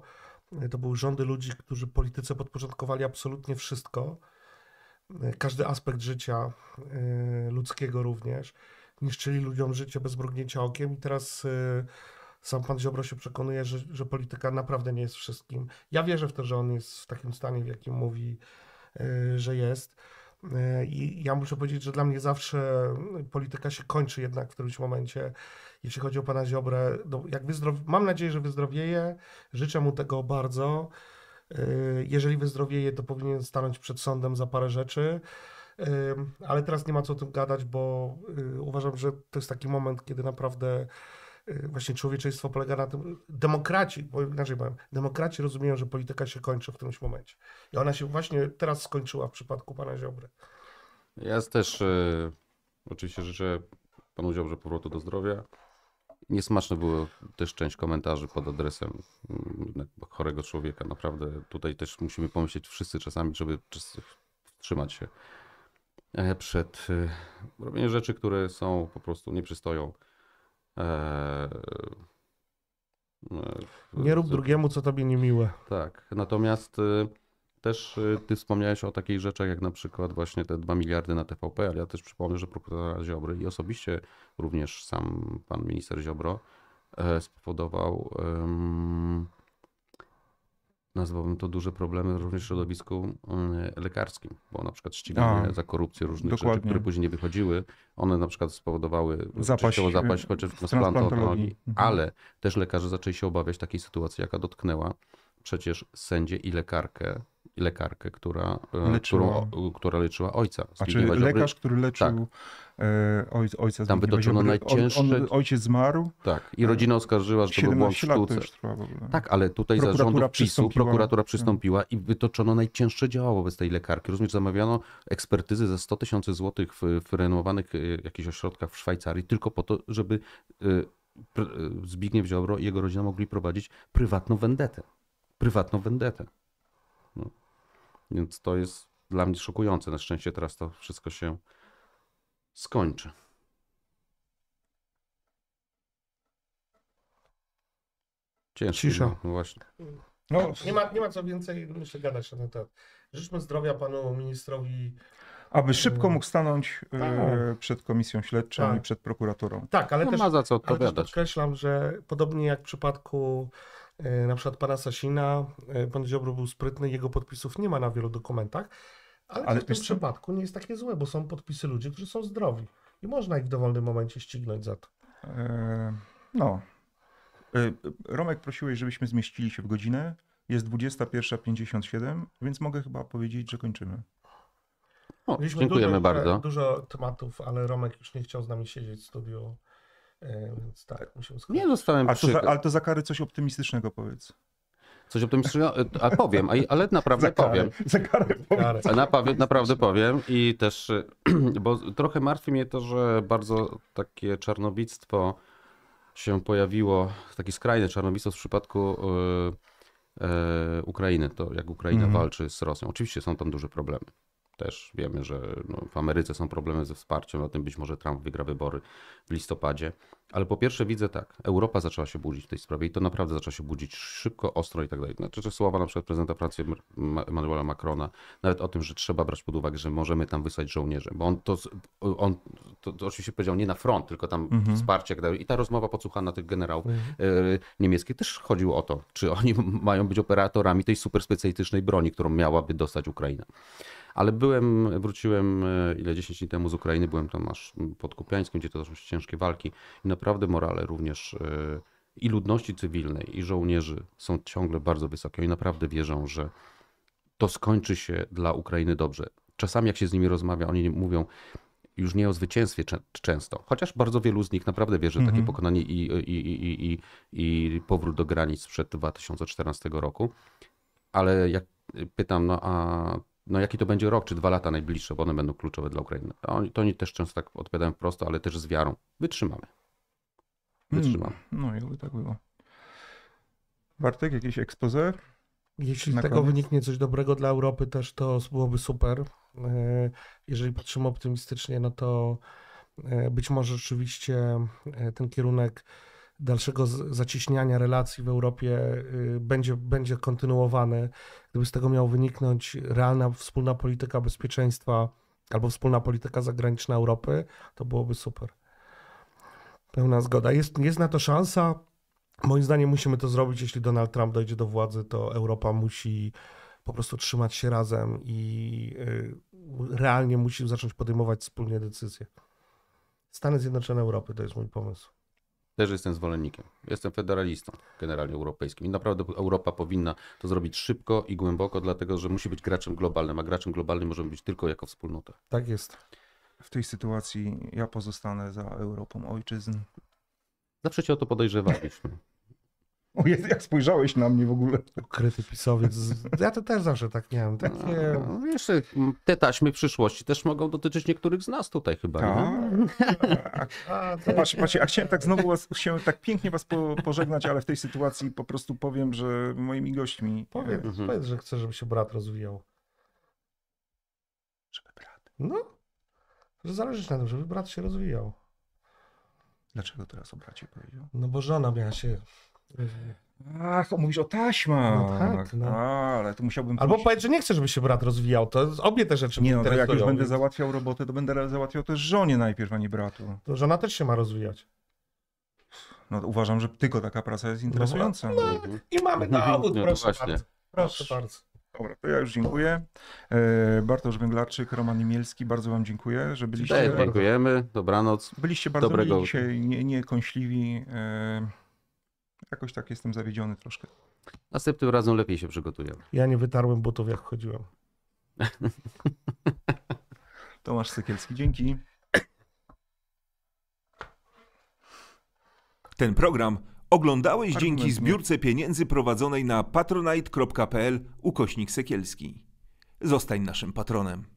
To były rządy ludzi, którzy polityce podporządkowali absolutnie wszystko. Każdy aspekt życia ludzkiego również. Niszczyli ludziom życie bez mrugnięcia okiem i teraz sam pan Ziobro się przekonuje, że polityka naprawdę nie jest wszystkim. Ja wierzę w to, że on jest w takim stanie, w jakim mówi, że jest. I ja muszę powiedzieć, że dla mnie zawsze polityka się kończy jednak w którymś momencie. Jeśli chodzi o pana Ziobrę, jak mam nadzieję, że wyzdrowieje. Życzę mu tego bardzo. Jeżeli wyzdrowieje, to powinien stanąć przed sądem za parę rzeczy. Ale teraz nie ma co o tym gadać, bo uważam, że to jest taki moment, kiedy naprawdę właśnie człowieczeństwo polega na tym. Demokraci, bo inaczej powiem, demokraci rozumieją, że polityka się kończy w którymś momencie. I ona się właśnie teraz skończyła w przypadku pana Ziobry. Ja też oczywiście życzę panu Ziobrze powrotu do zdrowia. Niesmaczne było też część komentarzy pod adresem chorego człowieka. Naprawdę tutaj też musimy pomyśleć wszyscy czasami, żeby wstrzymać się przed robieniem rzeczy, które są po prostu nie przystoją. Nie rób drugiemu, co tobie niemiłe. Tak, natomiast też ty wspomniałeś o takich rzeczach, jak na przykład właśnie te 2 miliardy na TVP, ale ja też przypomnę, że prokuratura Ziobry i osobiście również sam pan minister Ziobro spowodował, nazwałbym to, duże problemy również w środowisku lekarskim, bo na przykład ściganie za korupcję różnych rzeczy, które później nie wychodziły, one na przykład spowodowały zapaść chociaż transplantologii, ale też lekarze zaczęli się obawiać takiej sytuacji, jaka dotknęła przecież sędzię i lekarkę, która leczyła ojca. Znaczy lekarz, który leczył ojca. Tam wytoczono najcięższe... Ojciec zmarł. Tak, i rodzina oskarżyła, że to był błąd w sztuce. Tak, ale tutaj za rządów PiS-u prokuratura przystąpiła i wytoczono najcięższe działo wobec tej lekarki. Rozumiesz, zamawiano ekspertyzy za 100 000 złotych w renomowanych jakichś ośrodkach w Szwajcarii tylko po to, żeby Zbigniew Ziobro i jego rodzina mogli prowadzić prywatną vendetę. No. Więc to jest dla mnie szokujące. Na szczęście teraz to wszystko się skończy. Ciężko. Cisza. No właśnie. No, Nie ma co więcej, myślę, gadać na ten temat. Życzmy zdrowia panu ministrowi. Aby szybko mógł stanąć przed komisją śledczą i przed prokuraturą. Tak, ale ma za co odpowiadać. Ale też podkreślam, że podobnie jak w przypadku na przykład pana Sasina, pan Ziobro był sprytny, jego podpisów nie ma na wielu dokumentach, ale w tym przypadku nie jest takie złe, bo są podpisy ludzi, którzy są zdrowi i można ich w dowolnym momencie ścignąć za to. Romek, prosiłeś, żebyśmy zmieścili się w godzinę. Jest 21:57, więc mogę chyba powiedzieć, że kończymy. Dziękujemy bardzo. Dużo tematów, ale Romek już nie chciał z nami siedzieć w studiu, więc tak, musimy skończyć. Nie zostałem ale to za kary coś optymistycznego powiedz. Coś optymistycznego, ale powiem, ale naprawdę powiem. Za karę powiem. Naprawdę powiem i też, bo trochę martwi mnie to, że bardzo takie czarnowictwo się pojawiło, takie skrajne czarnowictwo w przypadku Ukrainy, to jak Ukraina walczy z Rosją. Oczywiście są tam duże problemy. Też wiemy, że w Ameryce są problemy ze wsparciem, o tym być może Trump wygra wybory w listopadzie. Ale po pierwsze widzę tak, Europa zaczęła się budzić w tej sprawie i to naprawdę zaczęła się budzić szybko, ostro i tak dalej. Znaczy słowa na przykład prezydenta Francji Emmanuela Macrona, nawet o tym, że trzeba brać pod uwagę, że możemy tam wysłać żołnierzy, bo on to oczywiście powiedział nie na front, tylko tam wsparcie i tak dalej. I ta rozmowa podsłuchana tych generałów niemieckich też chodziło o to, czy oni mają być operatorami tej super specjalistycznej broni, którą miałaby dostać Ukraina. Ale wróciłem 10 dni temu z Ukrainy, byłem tam aż pod Kupiańskiem, gdzie to zaczęły się ciężkie walki i naprawdę morale również i ludności cywilnej, i żołnierzy są ciągle bardzo wysokie. Oni naprawdę wierzą, że to skończy się dla Ukrainy dobrze. Czasami jak się z nimi rozmawia, oni mówią już nie o zwycięstwie często, chociaż bardzo wielu z nich naprawdę wierzy w takie pokonanie i powrót do granic sprzed 2014 roku. Ale jak pytam, no jaki to będzie rok czy 2 lata najbliższe, bo one będą kluczowe dla Ukrainy. To oni też często tak odpowiadają prosto, ale też z wiarą. Wytrzymamy. No i oby tak było. Bartek, jakieś expose? Jeśli z tego wyniknie coś dobrego dla Europy też, to byłoby super. Jeżeli patrzymy optymistycznie, no to być może rzeczywiście ten kierunek dalszego zacieśniania relacji w Europie będzie kontynuowany. Gdyby z tego miał wyniknąć realna wspólna polityka bezpieczeństwa albo wspólna polityka zagraniczna Europy, to byłoby super. Pełna zgoda. Jest na to szansa. Moim zdaniem musimy to zrobić. Jeśli Donald Trump dojdzie do władzy, to Europa musi po prostu trzymać się razem i realnie musi zacząć podejmować wspólnie decyzje. Stany Zjednoczone Europy to jest mój pomysł. Też jestem zwolennikiem. Jestem federalistą generalnie europejskim i naprawdę Europa powinna to zrobić szybko i głęboko, dlatego że musi być graczem globalnym, a graczem globalnym możemy być tylko jako wspólnota. Tak jest. W tej sytuacji ja pozostanę za Europą ojczyzn. Zawsze cię o to podejrzewaliśmy. O Jezu, jak spojrzałeś na mnie w ogóle. Ukryty pisowiec. Ja to też zawsze tak miałem. Takie... No, jeszcze te taśmy w przyszłości też mogą dotyczyć niektórych z nas tutaj chyba. Nie? Patrzcie, a chciałem tak znowu się tak pięknie was pożegnać, ale w tej sytuacji po prostu powiem, że moimi gośćmi... Powiedz, że chcę, żeby się brat rozwijał. Żeby brat. No, że zależy na tym, żeby brat się rozwijał. Dlaczego teraz o bracie powiedział? No bo żona miała się... Ach, mówisz o taśmach. No tak, no. Ale to musiałbym... Albo pójść- powiedz, że nie chcę, żeby się brat rozwijał. To obie te rzeczy Nie, mnie no to jak już interesują, będę więc załatwiał robotę, to będę załatwiał też żonie najpierw, a nie bratu. to żona też się ma rozwijać. No to uważam, że tylko taka praca jest interesująca. I mamy dowód, No to proszę właśnie. bardzo. Proszę bardzo. Dobra, to ja już dziękuję. Bartosz Węglarczyk, Roman Imielski, bardzo wam dziękuję, że byliście... Też dziękujemy, dobranoc. Byliście bardzo Dobrego- mili dzisiaj, niekąśliwi. Jakoś tak jestem zawiedziony troszkę. Następnym razem lepiej się przygotujemy. Ja nie wytarłem butów, jak wchodziłem. Tomasz Sekielski, dzięki. Ten program oglądałeś dzięki Argument, nie? zbiórce pieniędzy prowadzonej na patronite.pl/Sekielski. Zostań naszym patronem.